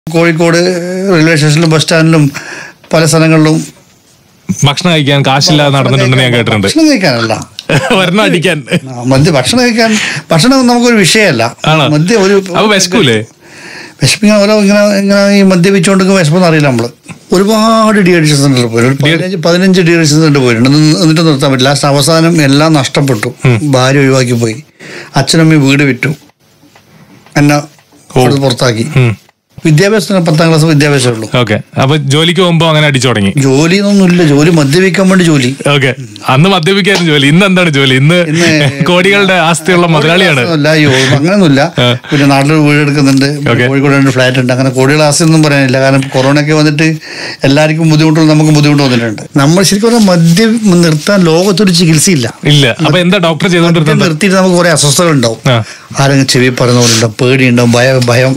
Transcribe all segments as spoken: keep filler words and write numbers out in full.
Kozhikode railway സ്റ്റേഷനിലും bus സ്റ്റാൻഡിലും പല സ്ഥലങ്ങളിലും ഭക്ഷണം കഴിക്കാൻ കാശില്ലാതെ നടന്നിട്ടുണ്ടെന്ന് ഞാൻ കേട്ടിട്ടുണ്ട്. ഭക്ഷണം കഴിക്കാനല്ല, ഒരെണ്ണം അടിക്കാൻ. മദ്യ ഭക്ഷണം കഴിക്കാൻ ഭക്ഷണം നമുക്കൊരു വിഷയമല്ല. മദ്യ ഒരു വിശക്കൂലേ? വിശപ്പിങ്ങനെ ഓരോ ഇങ്ങനെ ഇങ്ങനെ ഈ മദ്യപിച്ചുകൊണ്ടിരിക്കുന്ന വിശപ്പെന്ന് അറിയില്ല. നമ്മള് ഒരുപാട് ഡി അഡിഷൻ സെന്ററിൽ പോയിട്ടുണ്ട്. പതിനഞ്ച് പതിനഞ്ച് ഡി അഡിഷൻ സെന്ററിൽ പോയിട്ടുണ്ട്. എന്നിട്ട് നിർത്താൻ പറ്റില്ല. ലാസ്റ്റ് അവസാനം എല്ലാം നഷ്ടപ്പെട്ടു. ഭാര്യ ഒഴിവാക്കി പോയി, അച്ഛനമ്മ വീട് വിറ്റു, എന്നെ പുറത്താക്കി. വിദ്യാഭ്യാസത്തിന് പത്താം ക്ലാസ് വിദ്യാഭ്യാസമേ ഉള്ളൂ. ഓക്കെ. അപ്പൊ ജോലിക്ക് പോകുമ്പോ അങ്ങനെ അടിച്ചു തുടങ്ങി? ജോലി ഒന്നുമില്ല, ജോലി മദ്യപിക്കാൻ വേണ്ടി ജോലി. ഓക്കെ. അന്ന് മദ്യപിക്കാനും ജോലി. ഇന്ന് എന്താണ് ജോലി? ഇന്ന് കോടികളുടെ ആസ്തിയുള്ള മുതലാളിയാണ്. അയ്യോ അങ്ങനെയൊന്നുമില്ല. പിന്നെ നാട്ടിൽ വീടെടുക്കുന്നുണ്ട്, കോഴിക്കോട് രണ്ട് ഫ്ലാറ്റ് ഉണ്ട്. അങ്ങനെ കോടികളുടെ ആസ്തി ഒന്നും പറയാനില്ല. കാരണം കൊറോണയൊക്കെ വന്നിട്ട് എല്ലാവർക്കും ബുദ്ധിമുട്ടുള്ള നമുക്ക് ബുദ്ധിമുട്ട് വന്നിട്ടുണ്ട്. നമ്മൾ ശരിക്കും പറഞ്ഞാൽ മദ്യം നിർത്താൻ ലോകത്തൊരു ചികിത്സയില്ല. ഇല്ല. അപ്പൊ എന്താ ഡോക്ടർ ചെയ്തോണ്ടിരുന്നത്? നിർത്തിയിട്ട് നമുക്ക് കുറെ അസ്വസ്ഥകൾ ഉണ്ടാവും. ആരെങ്കിലും ചെവി പറയുന്നവരുണ്ടാവും, പേടിയുണ്ടാവും, ഭയം ഭയം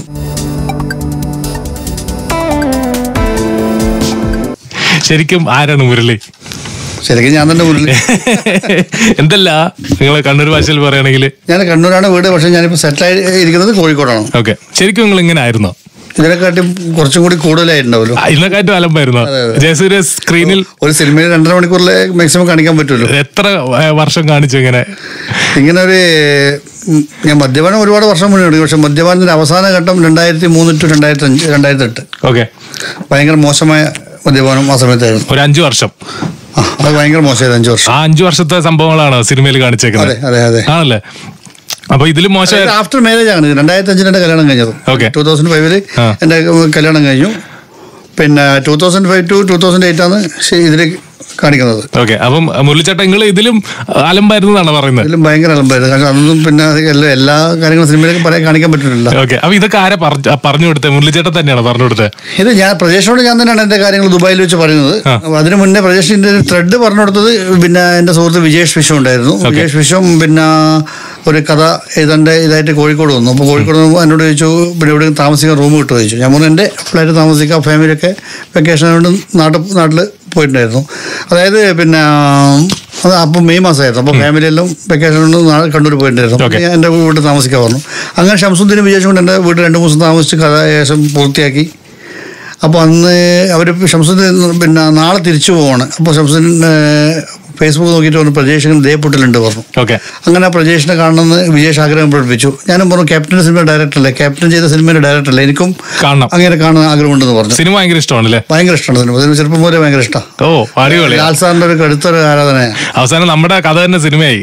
ശരിക്കും ആരാണ് മുരളി? ശരിക്കും ഞാൻ തന്നെ മുരളി. എന്തല്ല നിങ്ങൾ കണ്ണൂർ ഭാഷയിൽ പറയുകയാണെങ്കിൽ? ഞാൻ കണ്ണൂരാണ് വീട്, പക്ഷെ ഞാനിപ്പോ സെറ്റിൽ ഇരിക്കുന്നത് കോഴിക്കോടാണ്. ഓക്കെ. ശരിക്കും നിങ്ങൾ ഇങ്ങനെ ആയിരുന്നോ? ഇതിനെക്കാട്ടും കുറച്ചും കൂടി കൂടുതലായിട്ടുണ്ടാവല്ലോ. ഇതിനെക്കാട്ടും അലമ്പായിരുന്നോ? ജയസൂര്യ സ്ക്രീനിൽ ഒരു സിനിമയിൽ രണ്ടര മണിക്കൂറിലെ മാക്സിമം കാണിക്കാൻ പറ്റുമല്ലോ. എത്ര വർഷം കാണിച്ചു ഇങ്ങനെ? ഇങ്ങനെ ഒരു ഞാൻ മദ്യപാനം ഒരുപാട് വർഷം മുന്നേ എടുക്കും. പക്ഷെ മദ്യപാനത്തിന്റെ അവസാന ഘട്ടം രണ്ടായിരത്തി മൂന്ന് ടു രണ്ടായിരത്തി അഞ്ച് രണ്ടായിരത്തി എട്ട് ഓക്കെ. ഭയങ്കര മോശമായ മദ്യപാനം ആ സമയത്തായിരുന്നു. ഒരു അഞ്ചു വർഷം അത് ഭയങ്കര മോശമായിരുന്നു. അഞ്ചു വർഷം. ആ അഞ്ചു വർഷത്തെ സംഭവങ്ങളാണ് സിനിമയിൽ കാണിച്ചേക്കുന്നത്. അതെ അതെ ആണല്ലേ? അപ്പൊ ഇതിൽ മോശം ആഫ്റ്റർ മാരേജ് ആണ്. രണ്ടായിരത്തി അഞ്ചിൽ എന്റെ കല്യാണം കഴിഞ്ഞത്. ടൂ തൗസൻഡ് ഫൈവില് എന്റെ കല്യാണം കഴിഞ്ഞു. പിന്നെ two thousand five to two thousand eight ആണ് ഇതില് കാണിക്കുന്നത്. ഓക്കെ. അപ്പം മുരളിച്ചേട്ടൻ നിങ്ങൾ ഇതിലും അലമ്പായിരുന്നാണ് പറയുന്നത്? ഇതിലും ഭയങ്കര അലമ്പായിരുന്നു. കാരണം അതൊന്നും പിന്നെ എല്ലാ കാര്യങ്ങളും സിനിമയിലേക്ക് പറയാൻ കാണിക്കാൻ പറ്റില്ല. ഓക്കെ. അപ്പൊ ഇതൊക്കെ ആരെ പറഞ്ഞു കൊടുത്തത്? മുരളിച്ചേട്ടൻ തന്നെയാണ് പറഞ്ഞു കൊടുത്തത്? ഇത് ഞാൻ പ്രജേഷിനോട് ഞാൻ തന്നെയാണ് എന്റെ കാര്യങ്ങൾ ദുബായിൽ വെച്ച് പറയുന്നത്. അതിനു മുന്നേ പ്രജേഷിന്റെ ത്രെഡ് പറഞ്ഞു കൊടുത്തത് പിന്നെ എന്റെ സുഹൃത്ത് വിജേഷ് വിശ്വം ഉണ്ടായിരുന്നു. വിജേഷ് വിശ്വം പിന്നെ ഒരു കഥ എഴുതേണ്ട ഇതായിട്ട് കോഴിക്കോട് വന്നു. അപ്പോൾ കോഴിക്കോട് എന്നോട് ചോദിച്ചു, പിന്നെ എവിടെ താമസിക്കാൻ റൂം കിട്ടുമോ ചോദിച്ചു. ഞാൻ പറഞ്ഞു എൻ്റെ ഫ്ലാറ്റ് താമസിക്കാം, ഫാമിലിയൊക്കെ വെക്കേഷൻ കൊണ്ട് നാട്ടിൽ നാട്ടിൽ പോയിട്ടുണ്ടായിരുന്നു. അതായത് പിന്നെ അത് അപ്പോൾ മെയ് മാസമായിരുന്നു. അപ്പോൾ ഫാമിലിയെല്ലാം വെക്കേഷൻ കൊണ്ട് കണ്ണൂർ പോയിട്ടുണ്ടായിരുന്നു. ഞാൻ എൻ്റെ വീട്ടിൽ താമസിക്കാൻ പറഞ്ഞു. അങ്ങനെ ഷംസുദ്ദീനും വിജേഷും കൊണ്ട് എൻ്റെ വീട്ടിൽ രണ്ട് മൂന്ന് ദിവസം താമസിച്ച് കഥ ഏകദേശം പൂർത്തിയാക്കി. അപ്പോൾ അന്ന് അവർ ഷംസുദ്ദീൻ പിന്നെ നാളെ തിരിച്ചു പോവാണ്. അപ്പോൾ ഷംസുദ്ദീൻ ഫേസ്ബുക്ക് നോക്കിയിട്ട് പറഞ്ഞു പ്രജേഷിന് ദേഹപ്പെട്ടിലുണ്ട് പറഞ്ഞു. ഓക്കെ. അങ്ങനെ പ്രജേഷിനെ കാണണമെന്ന് വിജേഷ് ആഗ്രഹം പ്രകടിപ്പിച്ചു. ഞാനും പറഞ്ഞു ക്യാപ്റ്റൻ്റെ സിനിമ ഡയറക്ടറല്ലേ, ക്യാപ്റ്റൻ ചെയ്ത സിനിമയുടെ ഡയറക്ടറല്ലേ, എനിക്കും കാണണം, അങ്ങനെ കാണാൻ ആഗ്രഹമുണ്ടെന്ന് പറഞ്ഞു. സിനിമ ഭയങ്കര ഇഷ്ടമാണല്ലേ? ഭയങ്കര ഇഷ്ടമാണ് സിനിമ. സിനിമ ചെറുപ്പം പോലെ ഭയങ്കര ഇഷ്ടമാണ്. ഓ അടിപൊളി. ലാൽ സാറിന്റെ ഒരു കടുത്തൊരു ആരാധനയാണ്. അവസാനം നമ്മുടെ കഥ തന്നെ സിനിമയായി.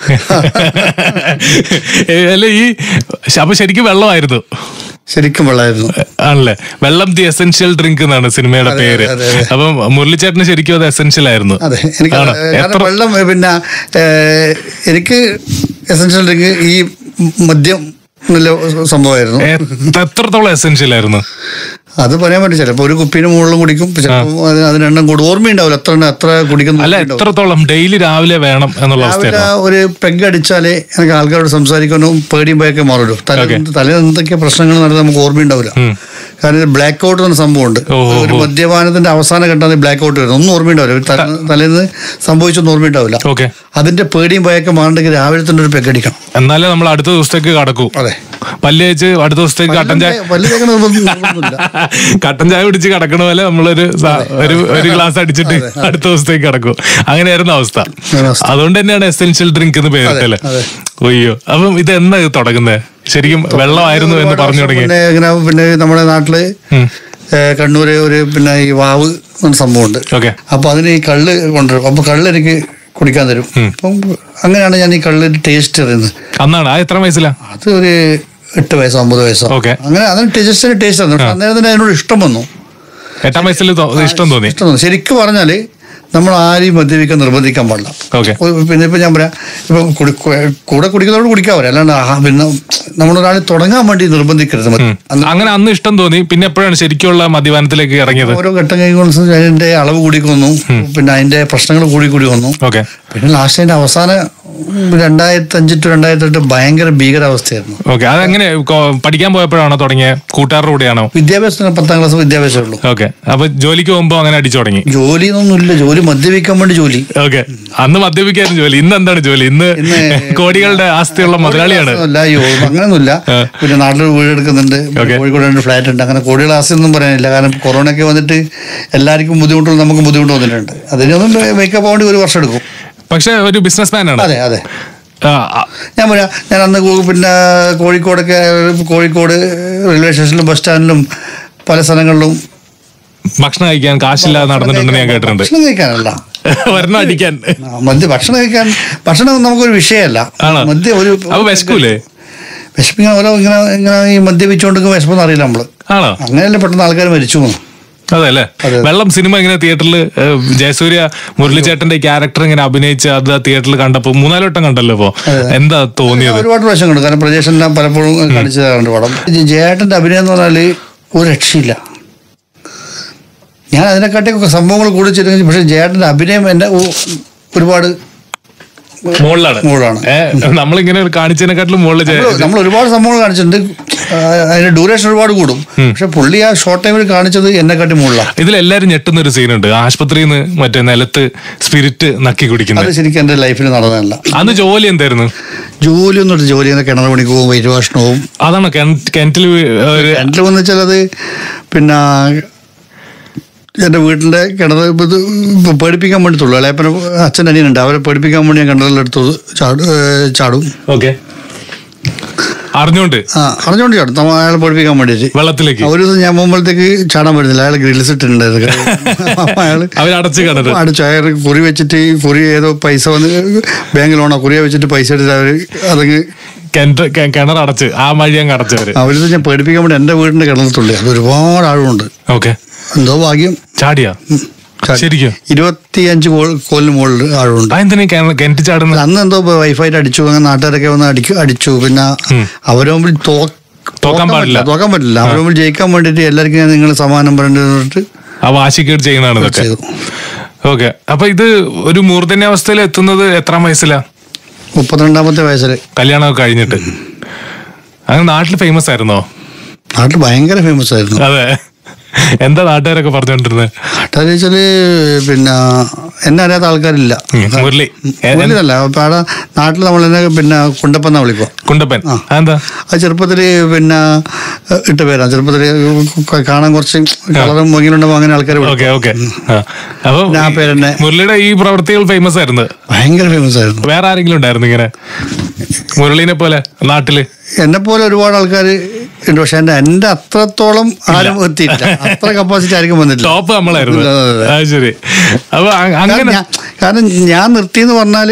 അല്ല ഈ അപ്പൊ ശരിക്കും വെള്ളമായിരുന്നു? ശരിക്കും വെള്ളമായിരുന്നു ആണല്ലേ? വെള്ളം ദി എസെൻഷ്യൽ ഡ്രിങ്ക് എന്നാണ് സിനിമയുടെ പേര്. അപ്പം മുരളിച്ചേട്ടന് ശരിക്കും അത് എസെൻഷ്യൽ ആയിരുന്നു. അതെ, എനിക്ക് വെള്ളം പിന്നെ എനിക്ക് എസെൻഷ്യൽ ഡ്രിങ്ക് ഈ മദ്യം നല്ല സംഭവമായിരുന്നു. എത്രത്തോളം എസെൻഷ്യൽ ആയിരുന്നു അത് പറയാൻ പറ്റും. ചിലപ്പോൾ ഒരു കുപ്പീന് മുകളിലും കുടിക്കും, ചിലപ്പോൾ അതിനെണ്ണം കൂടി ഓർമ്മയുണ്ടാവില്ല എത്ര എത്ര കുടിക്കുന്നു. അല്ല, എത്രത്തോളം ഡെയിലി രാവിലെ വേണം എന്നുള്ള രാവിലെ ഒരു പെഗ് അടിച്ചാലേ എനിക്ക് ആൾക്കാരോട് സംസാരിക്കാനും പേടിയും ഭയൊക്കെ മാറുമല്ലോ. തലേ തലേ എന്തൊക്കെ പ്രശ്നങ്ങൾ നടന്ന് നമുക്ക് ഓർമ്മയുണ്ടാവില്ല. കാരണം ബ്ലാക്ക് ഔട്ട് എന്ന സംഭവമുണ്ട്. ഒരു മദ്യപാനത്തിന്റെ അവസാന ഘട്ടം ബ്ലാക്ക് ഔട്ട് വരുന്നത് ഒന്നും ഓർമ്മയുണ്ടാവില്ല. തലേന്ന് സംഭവിച്ചൊന്നും ഓർമ്മയുണ്ടാവില്ല. അതിന്റെ പേടിയും ഭയൊക്കെ മാറണമെങ്കിൽ രാവിലെ തന്നെ ഒരു പെഗ് അടിക്കണം, എന്നാലേ നമ്മൾ അടുത്ത ദിവസത്തേക്ക് കടക്കൂ. അതെ, പല്ല് തേച്ച് അടുത്ത ദിവസത്തേക്ക് കട്ടൻ ചായ കട്ടൻ ചായ പിടിച്ച് കിടക്കണ പോലെ നമ്മളൊരു ഒരു ഗ്ലാസ് അടിച്ചിട്ട് അടുത്ത ദിവസത്തേക്ക് കിടക്കും. അങ്ങനെയായിരുന്നു അവസ്ഥ. അതുകൊണ്ട് തന്നെയാണ് എസെൻഷ്യൽ ഡ്രിങ്ക് എന്ന് പേരിട്ടല്ലേ? അയ്യോ. അപ്പം ഇത് എന്നാ ഇത് തുടങ്ങുന്നത്? ശരിക്കും വെള്ളമായിരുന്നു എന്ന് പറഞ്ഞു തുടങ്ങി. പിന്നെ നമ്മുടെ നാട്ടില് കണ്ണൂര് ഒരു പിന്നെ ഈ വാവ് എന്ന സംഭവമുണ്ട്. അപ്പൊ അതിന് ഈ കള്ള് കൊണ്ടുവരും. അപ്പൊ കള്ള് എനിക്ക് കുടിക്കാൻ തരും. അപ്പം അങ്ങനെയാണ് ഞാൻ ഈ കള്ള് ടേസ്റ്റ് അറിയുന്നത്. അന്നാണ്? എത്ര വയസ്സിലാ? അത് ഒരു എട്ട് വയസ്സോ ഒമ്പത് വയസ്സോ അങ്ങനെ. അതിന് ടേസ്റ്റിന് ടേസ്റ്റ് തന്നു. അന്നേരം തന്നെ അതിനോട് ഇഷ്ടം വന്നു. എട്ടാം വയസ്സിൽ ഇഷ്ടം തോന്നി. ഇഷ്ടം തോന്നി. ശരിക്കും പറഞ്ഞാല് നമ്മൾ ആരെയും മദ്യപിക്കാൻ നിർബന്ധിക്കാൻ പാടില്ല. പിന്നെ ഇപ്പൊ ഞാൻ പറയാം, ഇപ്പൊ കൂടെ കുടിക്കുന്നവരോട് കുടിക്കാൻ പറയാം, അല്ലാണ്ട് പിന്നെ നമ്മളൊരാളെ തുടങ്ങാൻ വേണ്ടി നിർബന്ധിക്കരുത്. അങ്ങനെ അന്ന് ഇഷ്ടം തോന്നി. പിന്നെ എപ്പോഴാണ് ശരിക്കുള്ള മദ്യപാനത്തിലേക്ക് ഇറങ്ങിയത്? ഓരോ ഘട്ടം കഴിയുമ്പോൾ അതിന്റെ അളവ് കൂടി വന്നു, പിന്നെ അതിന്റെ പ്രശ്നങ്ങൾ കൂടി കൂടി വന്നു. പിന്നെ ലാസ്റ്റ് അതിന്റെ അവസാന രണ്ടായിരത്തി അഞ്ച് ടു രണ്ടായിരത്തി എട്ട് ഭയങ്കര ഭീകരാവസ്ഥയായിരുന്നു. ഓക്കെ. അതെങ്ങനെ പഠിക്കാൻ പോയപ്പോഴാണോ തുടങ്ങിയ? കൂട്ടുകാരുടെ കൂടെയാണോ? വിദ്യാഭ്യാസത്തിന് പത്താം ക്ലാസ് വിദ്യാഭ്യാസമേ ഉള്ളൂ. ഓക്കെ. അപ്പൊ ജോലിക്ക് പോകുമ്പോ അങ്ങനെ അടിച്ചു തുടങ്ങി? ജോലി ഒന്നുമില്ല, ജോലി ഒരു മദ്യപിക്കാൻ വേണ്ടി ജോലി. ഓക്കെ, അന്ന് മദ്യപിക്കാനും ജോലി. ഇന്ന് എന്താണ് ജോലി? ഇന്ന് കോടികളുടെ ആസ്തിയുള്ള മുതലാളിയാണ്. അയ്യോ അങ്ങനെയൊന്നുമില്ല. പിന്നെ നാട്ടിൽ വീടെടുക്കുന്നുണ്ട്, കോഴിക്കോട് രണ്ട് ഫ്ലാറ്റ് ഉണ്ട്. അങ്ങനെ കോടികളുടെ ആസ്തി ഒന്നും പറയാനില്ല. കാരണം കൊറോണ ഒക്കെ വന്നിട്ട് എല്ലാവർക്കും ബുദ്ധിമുട്ടുള്ള നമുക്കും ബുദ്ധിമുട്ട് വന്നിട്ടുണ്ട്. അതിനൊന്നും മേക്കപ്പ് വേണ്ടി ഒരു വർഷം എടുക്കും. പക്ഷെ ഒരു ബിസിനസ് മാൻ ആണ്. അതെ അതെ. ഞാൻ പറയാം, ഞാൻ അന്ന് പിന്നെ കോഴിക്കോടൊക്കെ കോഴിക്കോട് റെയിൽവേ സ്റ്റേഷനിലും ബസ് സ്റ്റാൻഡിലും പല സ്ഥലങ്ങളിലും ഭക്ഷണം കഴിക്കാൻ കാശില്ലാതെ നടന്നിട്ടുണ്ടെന്ന് ഞാൻ കേട്ടിട്ടുണ്ട്. ഭക്ഷണം കഴിക്കാനല്ല, ഒരെണ്ണം അടിക്കാൻ. മദ്യ ഭക്ഷണം കഴിക്കാൻ ഭക്ഷണം നമുക്കൊരു വിഷയമല്ല. മദ്യ ഒരു വിശക്കൂലേ? വിശപ്പിങ്ങനെ ഓരോ ഇങ്ങനെ ഇങ്ങനെ ഈ മദ്യപിച്ചുകൊണ്ടിരിക്കുന്ന വിശപ്പെന്ന് അറിയില്ല നമ്മള്. ആണോ? അങ്ങനെയല്ലേ പെട്ടെന്ന് ആൾക്കാർ മരിച്ചു പോകുന്നു. അതെ അല്ലേ? വെള്ളം സിനിമ ഇങ്ങനെ തിയേറ്ററിൽ ജയസൂര്യ മുരളിച്ചേട്ടന്റെ ക്യാരക്ടർ ഇങ്ങനെ അഭിനയിച്ച് അത് തിയേറ്ററിൽ കണ്ടപ്പോ മൂന്നാല് വട്ടം കണ്ടല്ലോ. ഇപ്പോ എന്താ തോന്നിയത്? ഒരുപാട് പ്രാവശ്യം കണ്ടു. കാരണം പ്രജേഷെല്ലാം പലപ്പോഴും കാണിച്ചതാണ് പടം. ജയേട്ടന്റെ അഭിനയം എന്ന് പറഞ്ഞാല് ഒരു രക്ഷയില്ല. ഞാൻ അതിനെക്കാട്ടിയൊക്കെ സംഭവങ്ങൾ കൂടി ചെയ്തിരുന്നു. പക്ഷെ ജയേട്ടന്റെ അഭിനയം എന്റെ ഒരുപാട് മുകളിലാണ് മുകളിലാണ് നമ്മളിങ്ങനെ കാണിച്ചതിനെക്കാട്ടിലും മുകളിൽ നമ്മൾ ഒരുപാട് സംഭവങ്ങൾ കാണിച്ചിട്ടുണ്ട്. അതിന്റെ ഡ്യൂറേഷൻ ഒരുപാട് കൂടും. പക്ഷെ പുള്ളി ആ ഷോർട്ട് ടൈമിൽ കാണിച്ചത് എന്നെക്കാട്ടി മുകളിലാണ്. ഇതിലെല്ലാരും ഞെട്ടുന്ന ഒരു സീനുണ്ട്. ആശുപത്രിയിൽ നിന്ന് മറ്റേ നിലത്ത് സ്പിരിറ്റ് നക്കി കുടിക്കുന്നത്. അത് ശരിക്കും എന്റെ ലൈഫിൽ നടന്നതല്ല. അന്ന് ജോലി എന്തായിരുന്നു? ജോലി ഒന്നും ജോലി കിണർ പണിക്ക് പോകും, വൈറ്റ് വാഷണവും. അതാണോ കിണറ്റിൽ? കിണറ്റിൽ വന്ന് വെച്ചാൽ അത് പിന്നെ എൻ്റെ വീട്ടിൻ്റെ കിണർ ഇത് പേടിപ്പിക്കാൻ വേണ്ടിയിട്ടുള്ളൂ. അല്ലേപ്പന അച്ഛൻ്റെ അനിയനുണ്ട്, അവരെ പേടിപ്പിക്കാൻ വേണ്ടി ഞാൻ കിണറിലെടുത്ത് ചാടും ചാടും ഓക്കെ, അറിഞ്ഞോണ്ട് ആ അറിഞ്ഞോണ്ട് ചാടും. അയാളെ പേടിപ്പിക്കാൻ വേണ്ടിയിട്ട് വെള്ളത്തിലേക്ക്. ഒരു ദിവസം ഞാൻ പോകുമ്പോഴത്തേക്ക് ചാടാൻ പറ്റുന്നില്ല. അയാൾ ഗ്രിൽസ് ഇട്ടിട്ടുണ്ടായിരുന്നു. അയാൾ അവരടച്ച് കിണറ് അടച്ചു. അയാൾ കുറി വെച്ചിട്ട് കുറി ഏതോ പൈസ വന്ന് ബാങ്ക് ലോണോ കുറിയെ വെച്ചിട്ട് പൈസ എടുത്തിട്ട് അവർ അതങ്ങ് കിണർ അടച്ച് ആ മഴ അങ്ങ് അടച്ചവര്. അവരിത് ഞാൻ പേടിപ്പിക്കാൻ വേണ്ടി എൻ്റെ വീടിൻ്റെ കിണറത്തുള്ളി അത് ഒരുപാട് ആഴമുണ്ട്. ഓക്കെ, എന്തോ ഭാഗ്യം ചാടിയാ ശരിക്കും ഇരുപത്തിയഞ്ച് കോലിന് മുകളിൽ ആഴമുണ്ട്. കിണറ്റ് ചാടുന്നത് അന്ന് എന്തോ വൈഫായിട്ട് അടിച്ചു. അങ്ങനെ നാട്ടുകാരൊക്കെ വന്ന് അടിച്ചു അടിച്ചു പിന്നെ അവരെ മുമ്പിൽ തോക്കാൻ പാടില്ല തോക്കാൻ പറ്റില്ല. അവരെ മുമ്പിൽ ജയിക്കാൻ വേണ്ടിട്ട് എല്ലാവർക്കും നിങ്ങൾ സമാനം പറഞ്ഞിട്ട് ആ വാശിക്കേട് ചെയ്യുന്നതാണ് ഇതൊക്കെ. ഓക്കെ, അപ്പൊ ഇത് ഒരു മൂർധന്യാവസ്ഥയിൽ എത്തുന്നത് എത്രാം വയസ്സിലാ? മുപ്പത്തിരണ്ടാമത്തെ വയസ്സിൽ കല്യാണമൊക്കെ കഴിഞ്ഞിട്ട്. അങ്ങനെ നാട്ടിൽ ഫേമസ് ആയിരുന്നോ? നാട്ടിൽ ഭയങ്കര ഫേമസ് ആയിരുന്നു. അതെ, എന്താ നാട്ടുകാരൊക്കെ പറഞ്ഞോണ്ടിരുന്നത്? നാട്ടുകാർ വെച്ചാല് പിന്നെ എന്നെ അറിയാത്ത ആൾക്കാരില്ല. മുരളി മുരളിയല്ല, അവിടെ നാട്ടിൽ നമ്മൾ എന്നെ പിന്നെ കുണ്ടപ്പൻ എന്നാ വിളിക്കുക. കുണ്ടപ്പൻ എന്താ? അത് ചെറുപ്പത്തില് പിന്നെ ഇട്ട പേരാ. ചെറുപ്പത്തില് കാണാൻ കുറച്ച് കളറും ഭംഗിയിലുണ്ടാവും അങ്ങനെ ആൾക്കാർ. ആ പേരെന്നെ. മുരളിയുടെ ഈ പ്രവൃത്തികൾ ഫേമസ് ആയിരുന്നു, ഭയങ്കര ഫേമസ് ആയിരുന്നു. വേറെ ആരെങ്കിലും ഉണ്ടായിരുന്നു ഇങ്ങനെ മുരളീനെ പോലെ നാട്ടില്? എന്നെ പോലെ ഒരുപാട് ആൾക്കാർ ഉണ്ട്. പക്ഷെ എന്റെ എന്റെ അത്രത്തോളം ആരും എത്തിയില്ല. അത്ര കപ്പാസിറ്റി ആർക്കും വന്നിട്ടില്ല. ടോപ്പ് നമ്മളായിരുന്നു. ശരി. അപ്പൊ കാരണം ഞാൻ നിർത്തിയെന്ന് പറഞ്ഞാല്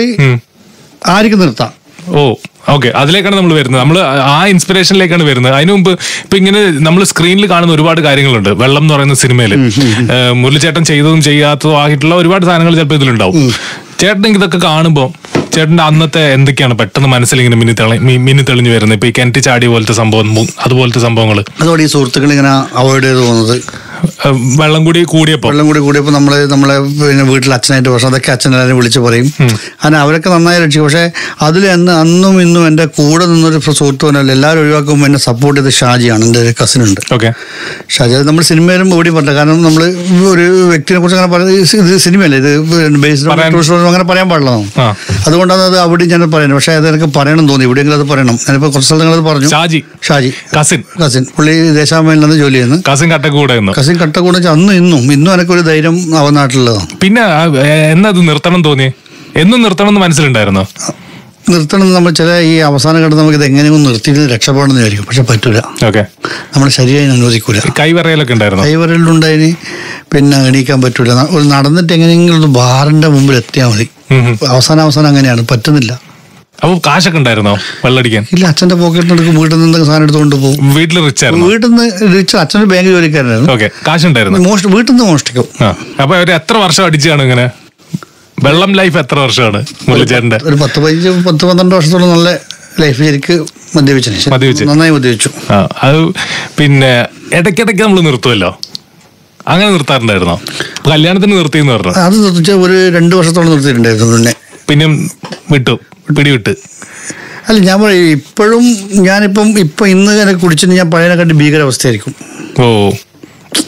ആർക്കും നിർത്താം. ഓ ഓക്കെ, അതിലേക്കാണ് നമ്മൾ വരുന്നത്. നമ്മൾ ആ ഇൻസ്പിറേഷനിലേക്കാണ് വരുന്നത്. അതിനു മുമ്പ് ഇപ്പൊ ഇങ്ങനെ നമ്മൾ സ്ക്രീനിൽ കാണുന്ന ഒരുപാട് കാര്യങ്ങളുണ്ട്. വെള്ളം എന്ന് പറയുന്ന സിനിമയിൽ മുരളിച്ചേട്ടൻ ചെയ്തതും ചെയ്യാത്തതും ആയിട്ടുള്ള ഒരുപാട് സാധനങ്ങൾ ചിലപ്പോൾ ഇതിലുണ്ടാവും. ചേട്ടൻ ഇതൊക്കെ കാണുമ്പോൾ ചേട്ടന്റെ അന്നത്തെ എന്തൊക്കെയാണ് പെട്ടെന്ന് മനസ്സിൽ ഇങ്ങനെ മിന്നി തെളി മിന്നി തെളിഞ്ഞു വരുന്നത്? ഇപ്പൊ ഈ കിണറ്റി ചാടി പോലത്തെ സംഭവം, അതുപോലത്തെ സംഭവങ്ങൾ. അതോടെ ഈ സുഹൃത്തുക്കൾ ഇങ്ങനെ അവോയ്ഡ് ചെയ്ത് പോകുന്നത് വെള്ളം കൂടി കൂടിയപ്പോ വെള്ളം കൂടി കൂടിയപ്പോൾ നമ്മള് നമ്മളെ പിന്നെ വീട്ടിൽ അച്ഛനായിട്ട് പ്രശ്നം, അതൊക്കെ അച്ഛനെല്ലാവരും വിളിച്ച് പറയും. അങ്ങനെ അവരൊക്കെ നന്നായി രക്ഷിക്കും. പക്ഷെ അതിൽ എന്ന് അന്നും ഇന്നും എൻ്റെ കൂടെ നിന്നൊരു സുഹൃത്ത് പറഞ്ഞാൽ എല്ലാവരും ഒഴിവാക്കുമ്പോൾ എന്നെ സപ്പോർട്ട് ചെയ്ത് ഷാജിയാണ്. എൻ്റെ ഒരു കസിൻ ഉണ്ട്. ഓക്കെ, ഷാജി അത് നമ്മൾ സിനിമയിലും ഓടി പറഞ്ഞില്ല. കാരണം നമ്മൾ ഒരു വ്യക്തിനെ കുറിച്ച് അങ്ങനെ പറയുന്നത് ഇത് സിനിമയല്ലേ, ഇത് ബേസ്ഡ് അങ്ങനെ പറയാൻ പാടില്ല. അതുകൊണ്ടാണ് അത് അവിടെ ഞാൻ പറയുന്നത്. പക്ഷെ അതെനിക്ക് പറയണം തോന്നി, എവിടെയെങ്കിലും അത് പറയണം. ഞാനിപ്പോൾ കുറച്ച് സ്ഥലങ്ങൾ പറഞ്ഞു. ഷാജി ഷാജി കസിൻ കസിൻ പുള്ളി ദേശാമയിൽ നിന്ന് ജോലി ചെയ്യുന്നു. കസിൻ കട്ടക്കൂടെ കസിൻ കട്ടക്കൂടെ അന്നും ഇന്നും ഇന്നും എനിക്കൊരു ധൈര്യം അവ നാട്ടിലുള്ളതാണ്. പിന്നെ എന്നത് നിർത്തണം തോന്നി? എന്നും നിർത്തണം എന്ന് മനസ്സിലുണ്ടായിരുന്നോ? നിർത്തണം നമ്മൾ ചില ഈ അവസാന ഘട്ടം നമുക്ക് ഇത് എങ്ങനെയൊന്നും നിർത്തിയിട്ട് രക്ഷപ്പെടണമെന്ന് വിചാരിക്കും. പക്ഷെ പറ്റൂല. ഓക്കെ, നമ്മൾ ശരിയായി അനുവദിക്കൂല. കൈവറയിലൊക്കെ ഉണ്ടായിരുന്നു. കൈവറയിലുണ്ടായിന് പിന്നെ എണീക്കാൻ പറ്റൂല. ഒരു നടന്നിട്ട് എങ്ങനെയെങ്കിലും ഒരു ബാറിന്റെ മുമ്പിൽ എത്തിയാൽ മതി. അവസാനം അവസാനം അങ്ങനെയാണ്, പറ്റുന്നില്ല. അപ്പൊ കാശൊക്കെ ഉണ്ടായിരുന്നോ വെള്ളടിക്കാൻ? ഇല്ല, അച്ഛന്റെ പോക്കറ്റിനെടുക്കും, വീട്ടിൽ നിന്ന് സാധനം എടുത്തുകൊണ്ട് പോകും. വീട്ടിൽ റിച്ച് ആയിരുന്നു? വീട്ടിൽ നിന്ന് റിച്ച്, അച്ഛന്റെ ബാങ്ക് ജോലിക്കാരനായിരുന്നു. ഓക്കെ, കാശുണ്ടായിരുന്നു. മോഷ് വീട്ടിൽ നിന്ന് മോഷ്ടിക്കും. അപ്പൊ ഒരു എത്ര വർഷം അടിച്ചാണ് ഇങ്ങനെ വെള്ളം ലൈഫ്? എത്ര വർഷമാണ് മുരളിച്ചേട്ടന്റെ? ഒരു പത്ത് പതിനഞ്ച് പത്ത് പന്ത്രണ്ട് വർഷത്തോളം നല്ല ലൈഫ് ശരിക്ക് മദ്യപിച്ചു മദ്യപിച്ചു നന്നായി മദ്യപിച്ചു. അത് പിന്നെ ഇടയ്ക്കിടയ്ക്ക് നമ്മൾ നിർത്തുമല്ലോ, അങ്ങനെ നിർത്താറുണ്ടായിരുന്നോ? കല്യാണത്തിന് നിർത്തിയെന്ന് പറഞ്ഞു. അത് നിർത്തിച്ച ഒരു രണ്ടു വർഷത്തോളം നിർത്തിയിട്ടുണ്ടായിരുന്നു. പിന്നെ പിന്നെ വിട്ടു, പിടിവിട്ട്. അല്ല, ഞാൻ പറയും ഇപ്പോഴും ഞാനിപ്പം ഇപ്പൊ ഇന്ന് കുടിച്ചിട്ട് ഞാൻ പഴയനെക്കാട്ടി ഭീകരാവസ്ഥയായിരിക്കും. ഓ,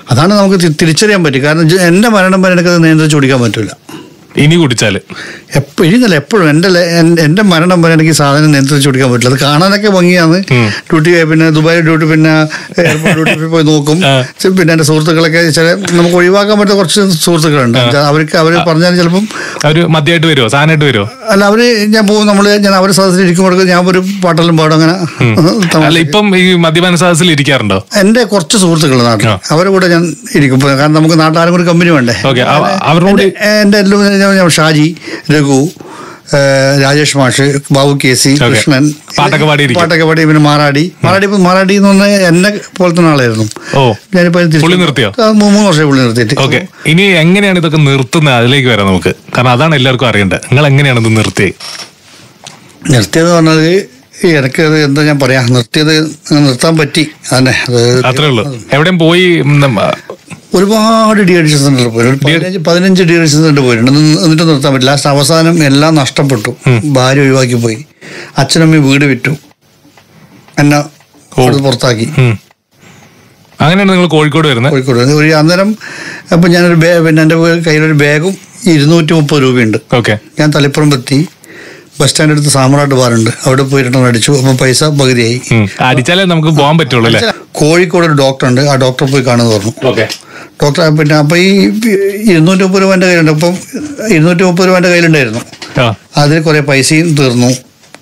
അതാണ് നമുക്ക് തി- തിരിച്ചറിയാൻ പറ്റും. കാരണം ജ- എൻ്റെ മരണം വരെ എനിക്കത് നിയന്ത്രിച്ച് കുടിക്കാൻ പറ്റില്ല. ഇനി കുടിച്ചാല് എപ്പോഴും ഇനിന്നല്ല എപ്പോഴും എൻ്റെ ലെ- എൻ- എൻ്റെ മരണം വരെ എനിക്ക് ഈ സാധനം നിയന്ത്രിച്ച് കുടിക്കാൻ പറ്റില്ല. അത് കാണാനൊക്കെ ഭംഗിയാണ്. ഡ്യൂട്ടി പിന്നെ ദുബായ് ഡ്യൂട്ടി പിന്നെ എയർപോർട്ട് ഡ്യൂട്ടി പോയി നോക്കും. ചെ- പിന്നെ എൻ്റെ സുഹൃത്തുക്കളൊക്കെ ചില നമുക്ക് ഒഴിവാക്കാൻ പറ്റുന്ന കുറച്ച് സുഹൃത്തുക്കളുണ്ട്. അവർക്ക് അവർ പറഞ്ഞാൽ ചിലപ്പം അവര് മദ്യമായിട്ട് വരുമോ, സാധനമായിട്ട് വരുമോ? അല്ല അവര് ഞാൻ പോകും, നമ്മള് ഞാൻ അവരെ സദസ്സിൽ ഇരിക്കുമ്പോൾ ഞാൻ ഒരു പാട്ടെല്ലാം പാടും അങ്ങനെ. അല്ല ഇപ്പം ഈ മദ്യപാന സദസ്സിൽ ഇരിക്കാറുണ്ടോ? എൻ്റെ കുറച്ച് സുഹൃത്തുക്കൾ നാട്ടിൽ, അവരുടെ കൂടെ ഞാൻ ഇരിക്കും. ഇപ്പൊ കാരണം നമുക്ക് നാട്ടാരും കൂടി കമ്പനി വേണ്ടേ. ഓക്കെ, അവരോട് എൻ്റെ എല്ലാം ഞാൻ ഷാജി, രഘു, ഏഹ്, രാജേഷ് മാഷ്, ബാബു കെ സി, കൃഷ്ണൻ, പാട്ടൊക്കെ പാടിയിരിക്കും. പാട്ടൊക്കെ പാടി, പിന്നെ മാറാടി മാറാടി ഇപ്പൊ മാറാടി എന്ന് പറഞ്ഞാൽ എന്നെ പോലെ തന്നെ ആളായിരുന്നു. ഓ, ഞാനിപ്പോ തിരിച്ച് പുള്ളി നിർത്തിയോ? ആ, മൂ- മൂന്ന് വർഷം പുള്ളി നിർത്തിയിട്ട്. ഓക്കെ, ഇനി എങ്ങനെയാണ് ഇതൊക്കെ നിർത്തുന്നത് അതിലേക്ക് വരാം നമുക്ക്. കാരണം അതാണ് എല്ലാവർക്കും അറിയേണ്ടത്. നിങ്ങൾ എങ്ങനെയാണ് ഇത് നിർത്തിയത്? നിർത്തിയത് പറഞ്ഞത് എനിക്കത് എന്താ ഞാൻ പറയാ, നിർത്തിയത് അങ്ങനെ നിർത്താൻ പറ്റി അതന്നെ. അത് അത്രേ ഉള്ളൂ. എവിടെയും പോയി ഉം, ഒരുപാട് ഡി അഡിഷൻ സെന്ററിൽ പോയി, ഒരു പതിനഞ്ച് പതിനഞ്ച് ഡി അഡിഷൻ സെന്റർ പോയിട്ടുണ്ട്. എന്നിട്ട് നിർത്താൻ പറ്റില്ല. ലാസ്റ്റ് അവസാനം എല്ലാം നഷ്ടപ്പെട്ടു. ഭാര്യ ഒഴിവാക്കി പോയി, അച്ഛനമ്മ വീട് വിറ്റു, എന്നെ അവിടുന്ന് പുറത്താക്കി. ഉം. അങ്ങനെയാണ് നിങ്ങൾ കോഴിക്കോട് വരുന്നത്? കോഴിക്കോട് ഒരു അന്നേരം അപ്പം ഞാനൊരു ബാ പിന്നെ എൻ്റെ കയ്യിലൊരു ബാഗും ഇരുന്നൂറ്റി മുപ്പത് രൂപയുണ്ട്. ഓക്കെ, ഞാൻ തളിപ്പുറം എത്തി, ബസ് സ്റ്റാൻഡ് അടുത്ത് സാമ്രാട്ട് ബാറുണ്ട്, അവിടെ പോയി റിട്ടേൺ അടിച്ചു. അപ്പം പൈസ പകുതിയായി. അടിച്ചാലേ നമുക്ക് പോകാൻ പറ്റുള്ളൂ അല്ലേ? കോഴിക്കോട് ഒരു ഡോക്ടർ ഉണ്ട്, ആ ഡോക്ടറെ പോയി കാണുമെന്ന് പറഞ്ഞു. ഓക്കെ, ഡോക്ടർ പിന്നെ അപ്പം ഈ ഇരുന്നൂറ്റി മുപ്പത് രൂപ എൻ്റെ കയ്യിലുണ്ട്. അപ്പം ഇരുന്നൂറ്റി മുപ്പത് രൂപ എൻ്റെ കയ്യിലുണ്ടായിരുന്നു. അതിൽ കുറേ പൈസയും തീർന്നു.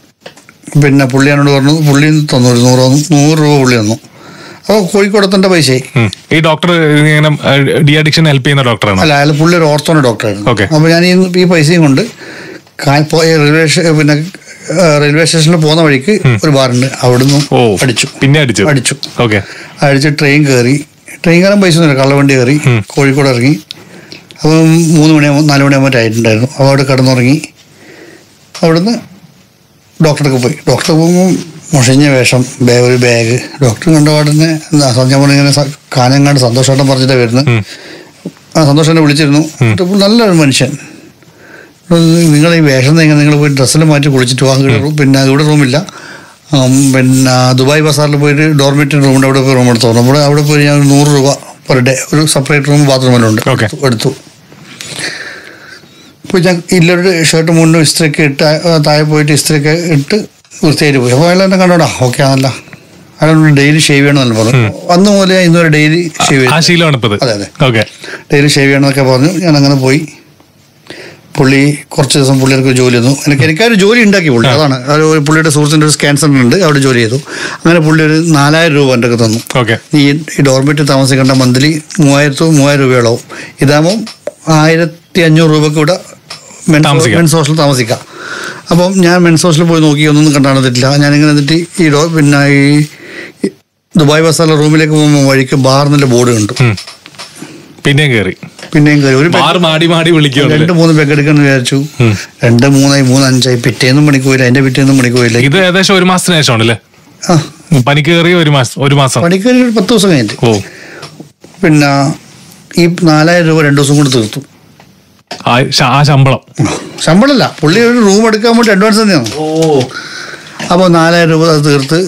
പിന്നെ പുള്ളി എന്നോട് പറഞ്ഞു, പുള്ളി തന്നു ഒരു നൂറ് നൂറ് രൂപ പുള്ളി തന്നു. അപ്പോൾ കോഴിക്കോടത്തെ പൈസയായി. ഈ ഡോക്ടർ ഇങ്ങനെ ഡി അഡിക്ഷൻ ഹെൽപ്പ് ചെയ്യുന്ന ഡോക്ടറാണ്? അല്ല, അയാൾ പുള്ളി ഒരു ഓർത്തോണ ഡോക്ടറായിരുന്നു. ഓക്കെ. അപ്പോൾ ഞാൻ ഈ ഈ പൈസയും കൊണ്ട് റെയിൽവേ പിന്നെ റെയിൽവേ സ്റ്റേഷനിൽ പോകുന്ന വഴിക്ക് ഒരു ബാറുണ്ട്, അവിടുന്ന് അടിച്ചു. പിന്നെ അടിച്ചു അടിച്ചു ഓക്കെ. അടിച്ച് ട്രെയിൻ കയറി. ട്രെയിൻ കയറാൻ പൈസ ഒന്നുമില്ല, കള്ളവണ്ടി കയറി കോഴിക്കോട് ഇറങ്ങി. അപ്പം മൂന്ന് മണിയാകുമ്പോൾ നാല് മണിയാകുമ്പോൾ ആയിട്ടുണ്ടായിരുന്നു. അപ്പോൾ അവിടെ കിടന്നുറങ്ങി. അവിടുന്ന് ഡോക്ടർക്ക് പോയി. ഡോക്ടർ പോകുമ്പോൾ മുഷിഞ്ഞ വേഷം, ബാഗ് ഒരു ബാഗ്. ഡോക്ടർ കണ്ട പാടുന്നെ എന്താ ഞാൻ പറഞ്ഞു ഇങ്ങനെ കാനങ്ങാണ്ട് സന്തോഷമായിട്ടും പറഞ്ഞിട്ടാണ് വരുന്നത്. ആ സന്തോഷം വിളിച്ചിരുന്നു. നല്ലൊരു മനുഷ്യൻ. നിങ്ങൾ ഈ വേഷം എങ്ങനെ നിങ്ങൾ പോയി ഡ്രസ്സെല്ലാം മാറ്റി കുളിച്ചിട്ട് വാങ്ങി. പിന്നെ ഇവിടെ റൂമില്ല, പിന്നെ ദുബായ് ബസാറിൽ പോയിട്ട് ഡോർമെറ്ററി റൂമുണ്ട്, അവിടെ പോയി റൂം എടുത്തു. നമ്മുടെ അവിടെ പോയി ഞാൻ നൂറ് രൂപ പെർ ഡേ, ഒരു സെപ്പറേറ്റ് റൂം ബാത്റൂമെല്ലാം ഉണ്ട്, എടുത്തു. ഇപ്പോൾ ഞാൻ ഇല്ലൊരു ഷർട്ട് മുണ്ടും ഇസ്ത്രിയൊക്കെ ഇട്ട് താഴെ പോയിട്ട് ഇസ്ത്രിയൊക്കെ ഇട്ട് വൃത്തിയായിട്ട് പോയി. അപ്പോൾ അയാൾ എന്നെ കണ്ടോടാ ഓക്കെ ആണല്ല. അയാൾ ഡെയിലി ഷേവ് ചെയ്യണമെന്നല്ല പറഞ്ഞു. അന്ന് മുതലേ ഇന്നുവരെ ഡെയിലി ഷേവ് ചെയ്യും. അതെ അതെ, ഡെയിലി ഷേവ് ചെയ്യണമെന്നൊക്കെ പറഞ്ഞു. ഞാൻ അങ്ങനെ പോയി. പുള്ളി കുറച്ച് ദിവസം പുള്ളിയൊക്കെ ജോലി ചെയ്തു. എനിക്ക് എനിക്കൊരു ജോലി ഉണ്ടാക്കി പുള്ളി. അതാണ് ഒരു പുള്ളിയുടെ സുഹൃത്തിൻ്റെ ഒരു സ്കാൻ സെൻ്റർ ഉണ്ട്, അവിടെ ജോലി ചെയ്തു. അങ്ങനെ പുള്ളി ഒരു നാലായിരം രൂപ എൻ്റെ ഒക്കെ തന്നു. ഈ ഈ ഡോർമെറ്റ് താമസിക്കേണ്ട മന്ത്ലി മൂവായിരത്തി മൂവായിരം രൂപയോളവും. ഇതാകുമ്പോൾ ആയിരത്തി അഞ്ഞൂറ് രൂപക്ക് ഇവിടെ മെൻസ് മെൻസ് ഹോസ്റ്റൽ താമസിക്കാം. അപ്പം ഞാൻ മെൻസ് ഹോസ്റ്റലിൽ പോയി നോക്കി, ഒന്നും കണ്ടാണെന്നിട്ടില്ല. ഞാനിങ്ങനെ എന്നിട്ട് ഈ ഡോ പിന്നെ ഈ ദുബായ് ബസാറിലെ റൂമിലേക്ക് പോകുമ്പോൾ വഴിക്ക് ബാറിനുള്ള ബോർഡ് കണ്ടു. പിന്നെയും കയറി പിന്നെയും കയറി ഒരു രണ്ട് മൂന്ന് പെഗ് എടുക്കാന്ന് വിചാരിച്ചു. രണ്ട് മൂന്നായി മൂന്ന് അഞ്ചായി. പിറ്റേന്നും മണിക്ക് പോയില്ല, അതിന്റെ പിറ്റേന്നും മണിക്ക് പോയില്ല. ഇത് ഏകദേശം ഒരു മാസത്തിന് ശേഷമാണല്ലേ പണിക്ക് കയറി? ഒരു മാസം ഒരു മാസം പണിക്ക് കയറി ഒരു പത്ത് ദിവസം കഴിഞ്ഞിട്ട്. ഓ, പിന്നെ ഈ നാലായിരം രൂപ രണ്ടു ദിവസം കൊണ്ട് തീർത്തു. ആ ശമ്പളം ശമ്പളമല്ല, പുള്ളി ഒരു റൂം എടുക്കാൻ വേണ്ടി അഡ്വാൻസ് തന്നെയാണ്. ഓ, അപ്പോൾ നാലായിരം രൂപ അത് തീർത്ത്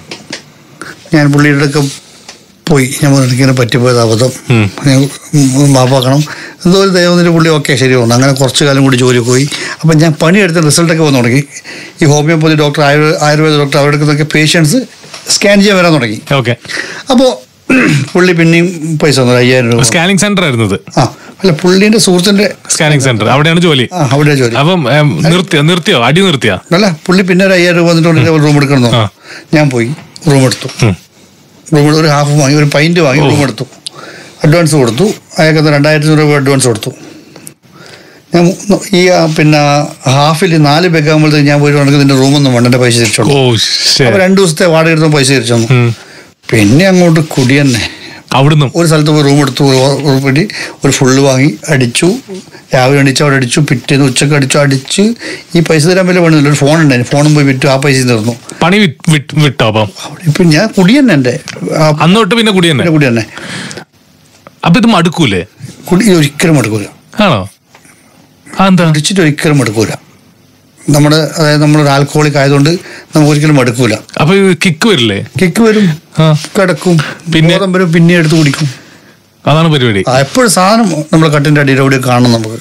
ഞാൻ പുള്ളിയുടെ ഒക്കെ പോയി. ഞാൻ എനിക്കിങ്ങനെ പറ്റിപ്പോയത് അബദ്ധം, മാപ്പാക്കണം. എന്തോ ഒരു ദൈവത്തിൻ്റെ പുള്ളി ഓക്കെ ശരി വന്നു. അങ്ങനെ കുറച്ച് കാലം കൂടി ജോലി പോയി. അപ്പം ഞാൻ പണിയെടുത്ത റിസൾട്ടൊക്കെ വന്നു തുടങ്ങി. ഈ homeopathy doctor, Ayurveda Ayurveda doctor, അവിടെ എടുക്കുന്നൊക്കെ പേഷ്യൻസ് സ്കാൻ ചെയ്യാൻ വരാൻ തുടങ്ങി. ഓക്കെ. അപ്പോൾ പുള്ളി പിന്നെയും പൈസ തന്നു, അയ്യായിരം രൂപ. സ്കാനിങ് സെന്റർ ആയിരുന്നത്? ആ, അല്ല പുള്ളിന്റെ സുഹൃത്തിന്റെ സ്കാനിങ് സെന്റർ, അവിടെയാണ് ജോലി. ആ, അവിടെ ജോലി. അപ്പം നിർത്തിയോ നിർത്തിയോ അടി നിർത്തിയോ? അല്ല, പുള്ളി പിന്നെ ഒരു അയ്യായിരം രൂപ വന്നിട്ട് റൂം എടുക്കണമെന്നോ. ഞാൻ പോയി റൂം എടുത്തു. റൂം ഒരു ഹാഫ് വാങ്ങി, ഒരു പൈൻറ്റ് വാങ്ങി റൂം എടുത്തു. അഡ്വാൻസ് കൊടുത്തു. അയാൾക്ക് രണ്ടായിരത്തി രൂപ അഡ്വാൻസ് കൊടുത്തു. ഞാൻ ഈ പിന്നെ ഹാഫിൽ നാല് ബെഗാകുമ്പോഴത്തേക്ക് ഞാൻ പോയിട്ട് ഉണ്ടെങ്കിൽ നിന്റെ റൂമൊന്നും വേണ്ട, എൻ്റെ പൈസ തിരിച്ചോളൂ. അപ്പോൾ രണ്ട് ദിവസത്തെ വാടക എടുത്ത പൈസ തിരിച്ചു തന്നു. പിന്നെ അങ്ങോട്ട് കുടി തന്നെ. അവിടുന്ന് ഒരു സ്ഥലത്ത് പോയി റൂം എടുത്തു, ഉൾപ്പെടി ഒരു ഫുള്ള് വാങ്ങി അടിച്ചു. രാവിലെ അടിച്ചു, അവിടെ അടിച്ചു. പിറ്റേന്ന് ഉച്ചക്ക് അടിച്ചു. അടിച്ച് ഈ പൈസ തരാൻ വലിയ പണിയില്ല. ഒരു ഫോൺ ഉണ്ടായിരുന്നു, ഫോണും പോയി വിറ്റു. ആ പൈസ തീർന്നു. പണി വിട്ടോ? അപ്പം ഇപ്പൊ ഞാൻ കുടി തന്നെ. എൻ്റെ അന്നോട്ട് പിന്നെ കുടി തന്നെ കുടി തന്നെ. അപ്പൊ ഇത് മടുക്കൂലേ? കുടി ഒരിക്കലും മടുക്കൂല. ആണോ? എന്താ കുടിച്ചിട്ട് ഒരിക്കലും മടുക്കൂല. നമ്മുടെ അതായത് നമ്മളൊരു ആൽക്കഹോളിക് ആയതുകൊണ്ട് നമുക്ക് ഒരിക്കലും മടുക്കൂല. അപ്പൊ കിക്ക് വരില്ലേ? കിക്ക് വരും, കിടക്കും, പിന്നെ വരും, പിന്നെ എടുത്ത് കുടിക്കും. അതാണ് പരിപാടി. എപ്പോഴും സാധനം നമ്മൾ കട്ടിന്റെ അടിയിലൂടെ കാണണം. നമുക്ക്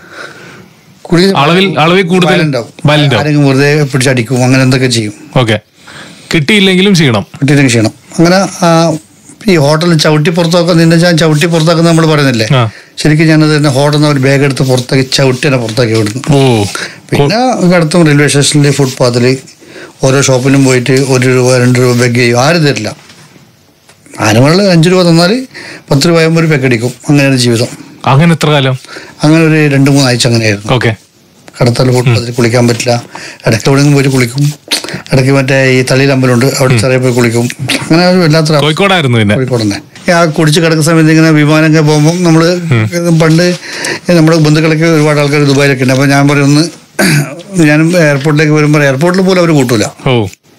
അളവിൽ അളവിൽ കൂടുതൽ ആരെങ്കിലും വെറുതെ പിടിച്ചടിക്കും, അങ്ങനെ എന്തൊക്കെ ചെയ്യും. ഓക്കെ, കിട്ടിയില്ലെങ്കിലും ചെയ്യണം, കിട്ടിയില്ലെങ്കിൽ ചെയ്യണം. അങ്ങനെ ഈ ഹോട്ടലിൽ ചവിട്ടി പുറത്താക്കാൻ നിന്നെ ഞാൻ ചവിട്ടി പുറത്താക്കുന്ന നമ്മൾ പറയുന്നില്ലേ, ശരിക്കും ഞാനത് തന്നെ ഹോട്ടലിൽ ഒരു ബാഗ് എടുത്ത് പുറത്താക്കി ചവിട്ടി തന്നെ പുറത്താക്കി വിടുന്നു. പിന്നെ അടുത്തും റെയിൽവേ സ്റ്റേഷനിൽ ഫുട്പാത്തിൽ ഓരോ ഷോപ്പിലും പോയിട്ട് ഒരു രൂപ രണ്ട് രൂപ ബെഗ് ചെയ്യും. ആരും തരില്ല. ആനുകൾ അഞ്ച് രൂപ തന്നാൽ പത്ത് രൂപ ആകുമ്പോൾ ഒരു ബെഗ് അടിക്കും. അങ്ങനെയാണ് ജീവിതം. അങ്ങനെ എത്ര കാലം? അങ്ങനെ ഒരു രണ്ട് മൂന്നാഴ്ച അങ്ങനെയായിരുന്നു. ഓക്കെ. കടത്താൽ ഫുട്പാത്തിൽ കുളിക്കാൻ പറ്റില്ല. ഇടയ്ക്ക് എവിടെയെങ്കിലും പോയിട്ട് കുളിക്കും. ഇടയ്ക്ക് മറ്റേ ഈ തളിയിൽ അമ്പലമുണ്ട്, അവിടെ ചെറിയ പോയി കുളിക്കും. അങ്ങനെ ഒരു വല്ലാത്ത കോഴിക്കോടായിരുന്നു. കോഴിക്കോട് തന്നെ. ആ കുടിച്ച് കിടക്കുന്ന സമയത്ത് ഇങ്ങനെ വിമാനമൊക്കെ പോകുമ്പോൾ നമ്മൾ പണ്ട് നമ്മുടെ ബന്ധുക്കളൊക്കെ ഒരുപാട് ആൾക്കാർ ദുബായിലൊക്കെ ഉണ്ട്. അപ്പോൾ ഞാൻ പറയുന്നത് ഞാനും എയർപോർട്ടിലേക്ക് വരുമ്പോൾ എയർപോർട്ടിൽ പോലും അവർ കൂട്ടൂല. ഓ,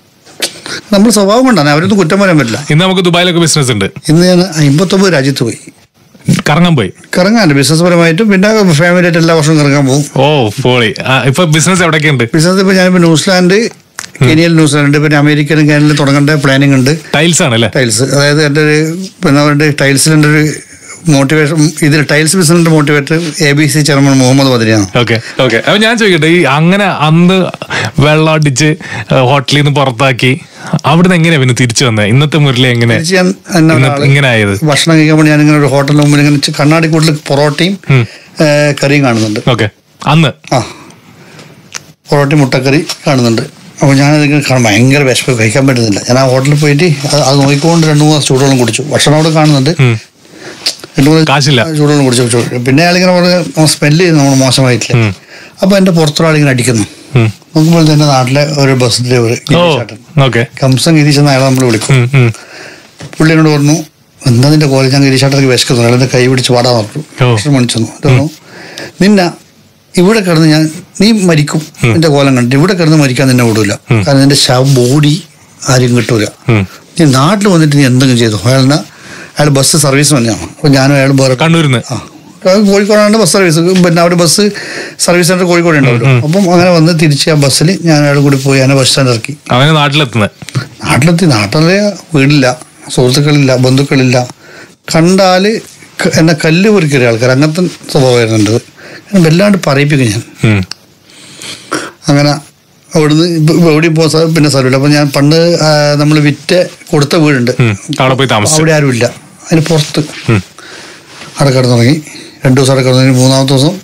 നമ്മൾ സ്വഭാവം കൊണ്ടാണ്, അവരൊന്നും കുറ്റം പറയാൻ പറ്റില്ല. ഇന്ന് നമുക്ക് ദുബായിലൊക്കെ ബിസിനസ് ഉണ്ട്. ഇന്ന് ഞാൻ അമ്പത്തൊമ്പത് രാജ്യത്ത് പോയി കറങ്ങാൻ പോയി കറങ്ങാൻ ബിസിനസ് പരമായിട്ടും പിന്നെ ഫാമിലി ആയിട്ട് എല്ലാ വർഷവും കറങ്ങാൻ പോകും. ഓ പൊളി. ഇപ്പൊ ബിസിനസ് എവിടെയൊക്കെയുണ്ട്? ബിസിനസ് ഇപ്പൊ ഞാനിപ്പോ ന്യൂസിലാൻഡ്, കെനിയയിൽ ന്യൂസിലാൻഡ്, പിന്നെ അമേരിക്കയിലും കാനഡയിലും തുടങ്ങേണ്ട പ്ലാനിങ് ഉണ്ട്. ടൈൽസ് ആണല്ലേ? ടൈൽസ്. അതായത് എൻ്റെ ഒരു പിന്നെ അവരുടെ ടൈൽസിൻ്റെ ഒരു മോട്ടിവേഷൻ, ഇതിൽ ടൈൽസ് ബിസിനസിന്റെ motivator A B C chairman Muhammad ബദരിയാണ്. Okay okay. അപ്പൊ ഞാൻ ചോദിക്കട്ടെ, ഈ അങ്ങനെ അന്ന് വെള്ളം അടിച്ച് ഹോട്ടലിൽ നിന്ന് പുറത്താക്കി അവിടുന്ന് എങ്ങനെയാ പിന്നെ തിരിച്ചു വന്നത്? ഇന്നത്തെ മുരളി എങ്ങനെ ഇങ്ങനെ ആയത്? ഭക്ഷണം കഴിക്കുമ്പോൾ ഞാൻ ഇങ്ങനെ ഒരു ഹോട്ടലിന് മുമ്പിൽ ഇങ്ങനെ കണ്ണാടി കൂട്ടിൽ പൊറോട്ടയും കറിയും കാണുന്നുണ്ട്. ഓക്കെ. അന്ന് ആ പൊറോട്ടയും മുട്ടക്കറി കാണുന്നുണ്ട്. അപ്പോൾ ഞാനതിങ്ങനെ കാണാൻ ഭയങ്കര വിശപ്പ്, കഴിക്കാൻ പറ്റുന്നില്ല. ഞാൻ ആ ഹോട്ടലിൽ പോയിട്ട് അത് നോക്കിക്കൊണ്ട് രണ്ട് മൂന്ന് ചൂടുവെള്ളം കുടിച്ചു. ഭക്ഷണം അവിടെ കാണുന്നുണ്ട്, രണ്ട് മൂന്ന് കാശില്ല, ചൂടുവെള്ളം കുടിച്ചു. പിന്നെ ആളിങ്ങനെ പറഞ്ഞ് സ്മെല്ല് ചെയ്യുന്നു നമ്മൾ മോശമായിട്ടില്ല. അപ്പോൾ എൻ്റെ പുറത്തൊരാളിങ്ങനെ അടിക്കുന്നു. നോക്കുമ്പോൾ തന്നെ നാട്ടിലെ ഒരു ബസ് ഡ്രൈവർ കംസം ഗിരീഷ് എന്ന അയാളെ നമ്മൾ വിളിക്കും. പുള്ളി എന്നോട് പറഞ്ഞു, എന്താ നിന്റെ കോളേജ്? ഞാൻ ഗിരീഷാട്ടർക്ക് വിശക്കുന്നു. അയാളെൻ്റെ കൈ പിടിച്ച് പാടാൻ പറഞ്ഞു. ഭക്ഷണം മണിച്ചു തോന്നുന്നു. നിന്ന ഇവിടെ കിടന്ന് ഞാൻ നീ മരിക്കും, നിന്റെ കോലം കണ്ടിട്ട് ഇവിടെ കിടന്ന് മരിക്കാൻ നിന്നെ വിടൂല. കാരണം നിന്റെ ശവ ബോഡി ആരും കിട്ടൂല. നീ നാട്ടിൽ വന്നിട്ട് നീ എന്തെങ്കിലും ചെയ്തു. അയാളിനെ അയാൾ ബസ് സർവീസ് തന്നെയാണ്. അപ്പോൾ ഞാനും അയാൾ വേറെ കണ്ണൂരിൽ ആ കോഴിക്കോടാണ് ബസ് സർവീസ്. പിന്നെ അവിടെ ബസ് സർവീസ് സെന്റർ കോഴിക്കോട് ഉണ്ടാവല്ലോ. അപ്പം അങ്ങനെ വന്ന് തിരിച്ച് ആ ബസ്സിൽ ഞാൻ അയാൾ കൂടി പോയി അങ്ങനെ ബസ് സ്റ്റാൻഡ് ഇറക്കി. അങ്ങനെ നാട്ടിലെത്തുന്നത് നാട്ടിലെത്തി. നാട്ടിലെ വീടില്ല, സുഹൃത്തുക്കളില്ല, ബന്ധുക്കളില്ല. കണ്ടാൽ എന്നെ കല്ല് പൊറിക്കറിയ ആൾക്കാർ, അങ്ങനത്തെ സ്വഭാവമായിരുന്നുണ്ട്. വല്ലാണ്ട് പറയിപ്പിക്കും ഞാൻ. അങ്ങനെ അവിടുന്ന് എവിടെയും പോകാൻ പിന്നെ സ്ഥലമില്ല. അപ്പം ഞാൻ പണ്ട് നമ്മൾ വിറ്റ് കൊടുത്ത വീടുണ്ട്, അവിടെ ആരും ഇല്ല. അതിന് പുറത്ത് അവിടെ കിടന്നു തുടങ്ങി. രണ്ടു ദിവസം അവിടെ കിടന്നു. മൂന്നാമത്തെ ദിവസം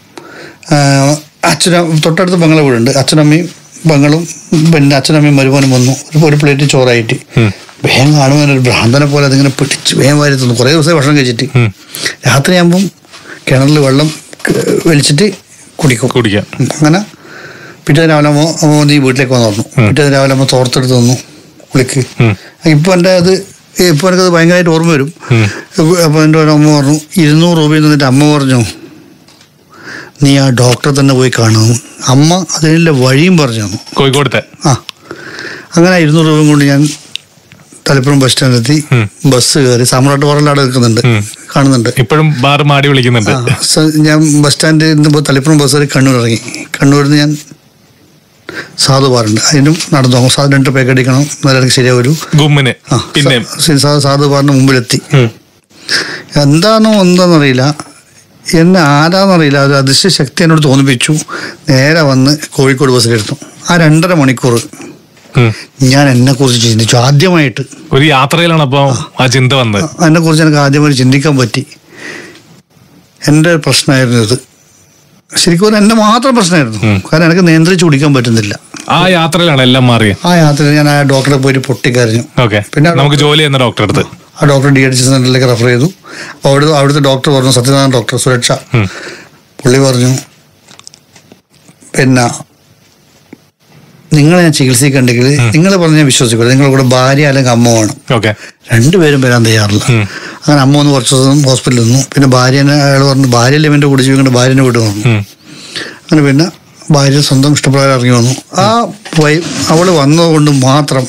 അച്ഛനും തൊട്ടടുത്ത് ബംഗള വീടുണ്ട്. അച്ഛനമ്മയും ബംഗളും പിന്നെ അച്ഛനമ്മയും മരുമോനും വന്നു. ഒരു പ്ലേറ്റ് ചോറായിട്ട് വേഗം കാണുമ്പോൾ ഒരു ഭ്രാന്തനെ പോലെ അതിങ്ങനെ പിടിച്ച് വേഗം വാരി തന്നു. കുറേ ദിവസം ഭക്ഷണം കഴിച്ചിട്ട് രാത്രിയാകുമ്പം കിണറിൽ വെള്ളം വലിച്ചിട്ട് കുടിക്കും കുടിക്കാം. അങ്ങനെ പിറ്റേ രാവിലെ ആകുമ്പോൾ നീ വീട്ടിലേക്ക് വന്ന് പറഞ്ഞു. പിറ്റേ രാവിലെ ആകുമ്പോൾ തോർത്തെടുത്ത് തന്നു കുളിക്ക്. ഇപ്പം എൻ്റെ അത് ഇപ്പം എനിക്കത് ഭയങ്കരമായിട്ട് ഓർമ്മ വരും. അപ്പോൾ എൻ്റെ ഒരു അമ്മ പറഞ്ഞു, ഇരുന്നൂറ് രൂപയിൽ നിന്നിട്ട് അമ്മ പറഞ്ഞു, നീ ആ ഡോക്ടറെ തന്നെ പോയി കാണുന്നു. അമ്മ അതിനുള്ള വഴിയും പറഞ്ഞു തന്നു, കോഴിക്കോടത്തെ. ആ അങ്ങനെ ഇരുന്നൂറ് രൂപയും കൊണ്ട് ഞാൻ തളിപ്പുറം ബസ് സ്റ്റാൻഡിലെത്തി. ബസ് കയറി. സാമ്രാട്ട് ഹോട്ടലിൽ അവിടെ നിൽക്കുന്നുണ്ട്, കാണുന്നുണ്ട്. ഇപ്പോഴും ബാർ മാടി വിളിക്കുന്നുണ്ട്. ഞാൻ ബസ് സ്റ്റാൻഡിൽ നിന്ന് തളിപ്പുറം ബസ് കയറി കണ്ണൂർ ഇറങ്ങി. കണ്ണൂരിൽ നിന്ന് ഞാൻ സാധു ബാറുണ്ട്, അതിനും നടന്നു പോകും. സാധു രണ്ട് പേക്ക് അടിക്കണം, എന്നാലും ശരിയാവൊരു ഗുമ്മിന്. സാധു ബാറിന് മുമ്പിലെത്തി. എന്താണോ എന്താണെന്നറിയില്ല, എന്നെ ആരാന്നറിയില്ല, ഒരു അതിശയ ശക്തി എന്നോട് തോന്നിപ്പിച്ചു. നേരെ വന്ന് കോഴിക്കോട് ബസ്സിലെടുത്തു. ആ രണ്ടര മണിക്കൂർ ഞാൻ എന്നെ കുറിച്ച് ചിന്തിച്ചു ആദ്യമായിട്ട്. ഒരു യാത്രയിലാണ് അപ്പോൾ ആ ചിന്ത വന്നത്. എന്നെ കുറിച്ച് എനിക്ക് ആദ്യമായിട്ട് ചിന്തിക്കാൻ പറ്റി. എൻ്റെ പ്രശ്നമായിരുന്നു ഇത്. ശരിക്കും എന്റെ മാത്രം പ്രശ്നമായിരുന്നു. കാരണം എനിക്ക് നിയന്ത്രിച്ച് കുടിക്കാൻ പറ്റുന്നില്ല. ആ യാത്രയിലാണ് എല്ലാം മാറിയത്. ആ യാത്രയിൽ ഞാൻ ആ ഡോക്ടറെ പോയിട്ട് പൊട്ടിക്കരഞ്ഞു. പിന്നെ നമുക്ക് ജോലി ചെയ്യുന്ന ഡോക്ടറെ അടുത്ത് ആ ഡോക്ടർ ഡി എച്ച് സെന്ററിലേക്ക് റെഫർ ചെയ്തു. അപ്പോൾ അവിടെ അവിടുത്തെ ഡോക്ടർ പറഞ്ഞു, സത്യനാരായണ ഡോക്ടർ സുരക്ഷ, പുള്ളി പറഞ്ഞു, പിന്നെ നിങ്ങളെ ഞാൻ ചികിത്സിക്കണ്ടെങ്കിൽ നിങ്ങൾ പറഞ്ഞാൽ വിശ്വസിക്കില്ല, നിങ്ങളുടെ കൂടെ ഭാര്യ അല്ലെങ്കിൽ അമ്മ വേണം. രണ്ടുപേരും വരാൻ തയ്യാറില്ല. അങ്ങനെ അമ്മ ഒന്ന് കുറച്ച് ദിവസം ഹോസ്പിറ്റലിൽ നിന്നു. പിന്നെ ഭാര്യനെ അയാൾ പറഞ്ഞു, ഭാര്യ ലെവൻ്റെ കുടിച്ചു കൊണ്ട് ഭാര്യനെ വിട്ടു വന്നു. അങ്ങനെ പിന്നെ ഭാര്യ സ്വന്തം ഇഷ്ടപ്രകാരം ഇറങ്ങി വന്നു. ആ വൈ അവൾ വന്നതുകൊണ്ട് മാത്രം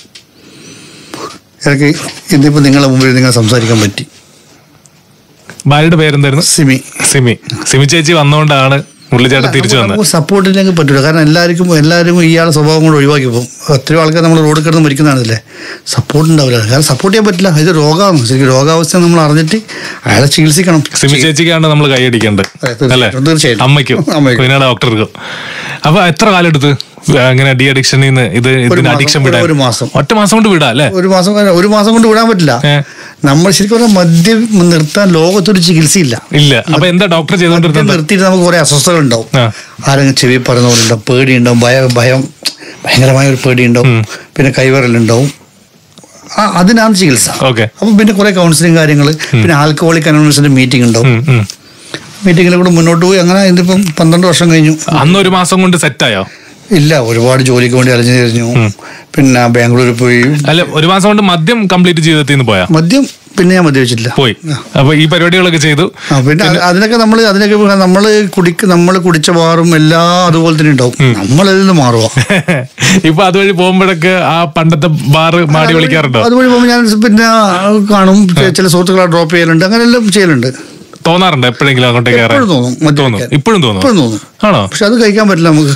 എനിക്ക് ഇന്നിപ്പോൾ നിങ്ങളുടെ മുമ്പിൽ നിങ്ങൾ സംസാരിക്കാൻ പറ്റി. ഭാര്യയുടെ പേരെന്തായിരുന്നു? സിമി. സിമി സിമി ചേച്ചി വന്നുകൊണ്ടാണ് മുരളിച്ചേട്ടൻ തിരിച്ചു വന്നു. സപ്പോർട്ടില്ലെങ്കിൽ പറ്റില്ല. കാരണം എല്ലാവർക്കും എല്ലാവരും ഇയാളുടെ സ്വഭാവം കൊണ്ട് ഒഴിവാക്കി പോകും. എത്രയോ ആൾക്കാർ നമ്മൾ റോഡ് കിടന്ന് മരിക്കുന്നതാണല്ലേ, സപ്പോർട്ട് ഉണ്ടാവില്ല. കാരണം സപ്പോർട്ട് ചെയ്യാൻ പറ്റില്ല. ഇത് രോഗമാണ്. ശരിക്കും രോഗാവസ്ഥ നമ്മൾ അറിഞ്ഞിട്ട് അയാളെ ചികിത്സിക്കണം. സിമി ചേച്ചിക്കാണ് നമ്മൾ കൈയടിക്കേണ്ടത് അല്ലേ? തീർച്ചയായും. അമ്മയ്ക്കും പിന്നെ ഡോക്ടർക്കും. അപ്പൊ എത്ര കാലം എടുത്ത് അങ്ങനെ ഡി അഡിക്ഷനിൽ നിന്ന് ഇത് ഇതിന് അഡിക്ഷൻ വിടാൻ? ഒരു മാസം. ഒറ്റ മാസം കൊണ്ട് വിടാം അല്ലേ? ഒരു മാസം ഒരു മാസം കൊണ്ട് വിടാൻ പറ്റില്ല. നമ്മൾ ശരിക്കും പറഞ്ഞാൽ മദ്യം നിർത്താൻ ലോകത്തൊരു ചികിത്സയില്ല. ഇല്ല. അപ്പൊ എന്താ ഡോക്ടർ ചെയ്തോണ്ടിരുന്നത്? നിർത്തിയിട്ട് നമുക്ക് കുറെ അസ്വസ്ഥകൾ ഉണ്ടാവും. ആരെങ്കിലും ചെവി പറയുന്നവരുണ്ടാവും, പേടിയുണ്ടാവും, ഭയം ഭയം ഭയങ്കരമായ ഒരു പേടിയുണ്ടാവും, പിന്നെ കൈവറലുണ്ടാവും. ആ അതിനാണ് ചികിത്സ. ഓക്കെ. അപ്പം പിന്നെ കുറെ കൗൺസിലിംഗ് കാര്യങ്ങൾ, പിന്നെ ആൽക്കഹോളിക് അനോണിമസിന്റെ മീറ്റിംഗ് ഉണ്ടാവും. മീറ്റിങ്ങിൽ കൂടെ മുന്നോട്ട് പോയി. അങ്ങനെ ഇതിപ്പം പന്ത്രണ്ട് വർഷം കഴിഞ്ഞു. അന്ന് ഒരു മാസം കൊണ്ട് സെറ്റായോ? ഇല്ല, ഒരുപാട് ജോലിക്ക് വേണ്ടി അലഞ്ഞു തിരിഞ്ഞു. പിന്നെ ബാംഗ്ലൂരിൽ പോയി. അല്ല, ഒരു മാസം കൊണ്ട് മദ്യം കംപ്ലീറ്റ് ജീവിതത്തിൽ നിന്ന് പോയാ? മദ്യം പിന്നെ ഞാൻ മദ്യവെച്ചില്ല, പോയി. അപ്പൊ ഈ പരിപാടികളൊക്കെ ചെയ്തു. പിന്നെ അതിനൊക്കെ നമ്മൾ അതിനൊക്കെ നമ്മൾ കുടിക്ക് നമ്മൾ കുടിച്ച മാറും എല്ലാം അതുപോലെ തന്നെ ഉണ്ടാവും. നമ്മളതിൽ നിന്ന് മാറുക. ഇപ്പൊ അതുവഴി പോകുമ്പോഴൊക്കെ ആ പണ്ടത്തെ ബാറ് മാടി വിളിക്കാറുണ്ടോ? അതുവഴി പോകുമ്പോൾ ഞാൻ പിന്നെ കാണും. ചില സുഹൃത്തുക്കളെ ഡ്രോപ്പ് ചെയ്യലുണ്ട്, അങ്ങനെ എല്ലാം ചെയ്യലുണ്ട്. തോന്നാറുണ്ട് എപ്പോഴെങ്കിലും അങ്ങോട്ടേക്ക്? തോന്നും. ഇപ്പോഴും തോന്നും. തോന്നും. ആണോ? പക്ഷെ അത് കഴിക്കാൻ പറ്റില്ല നമുക്ക്.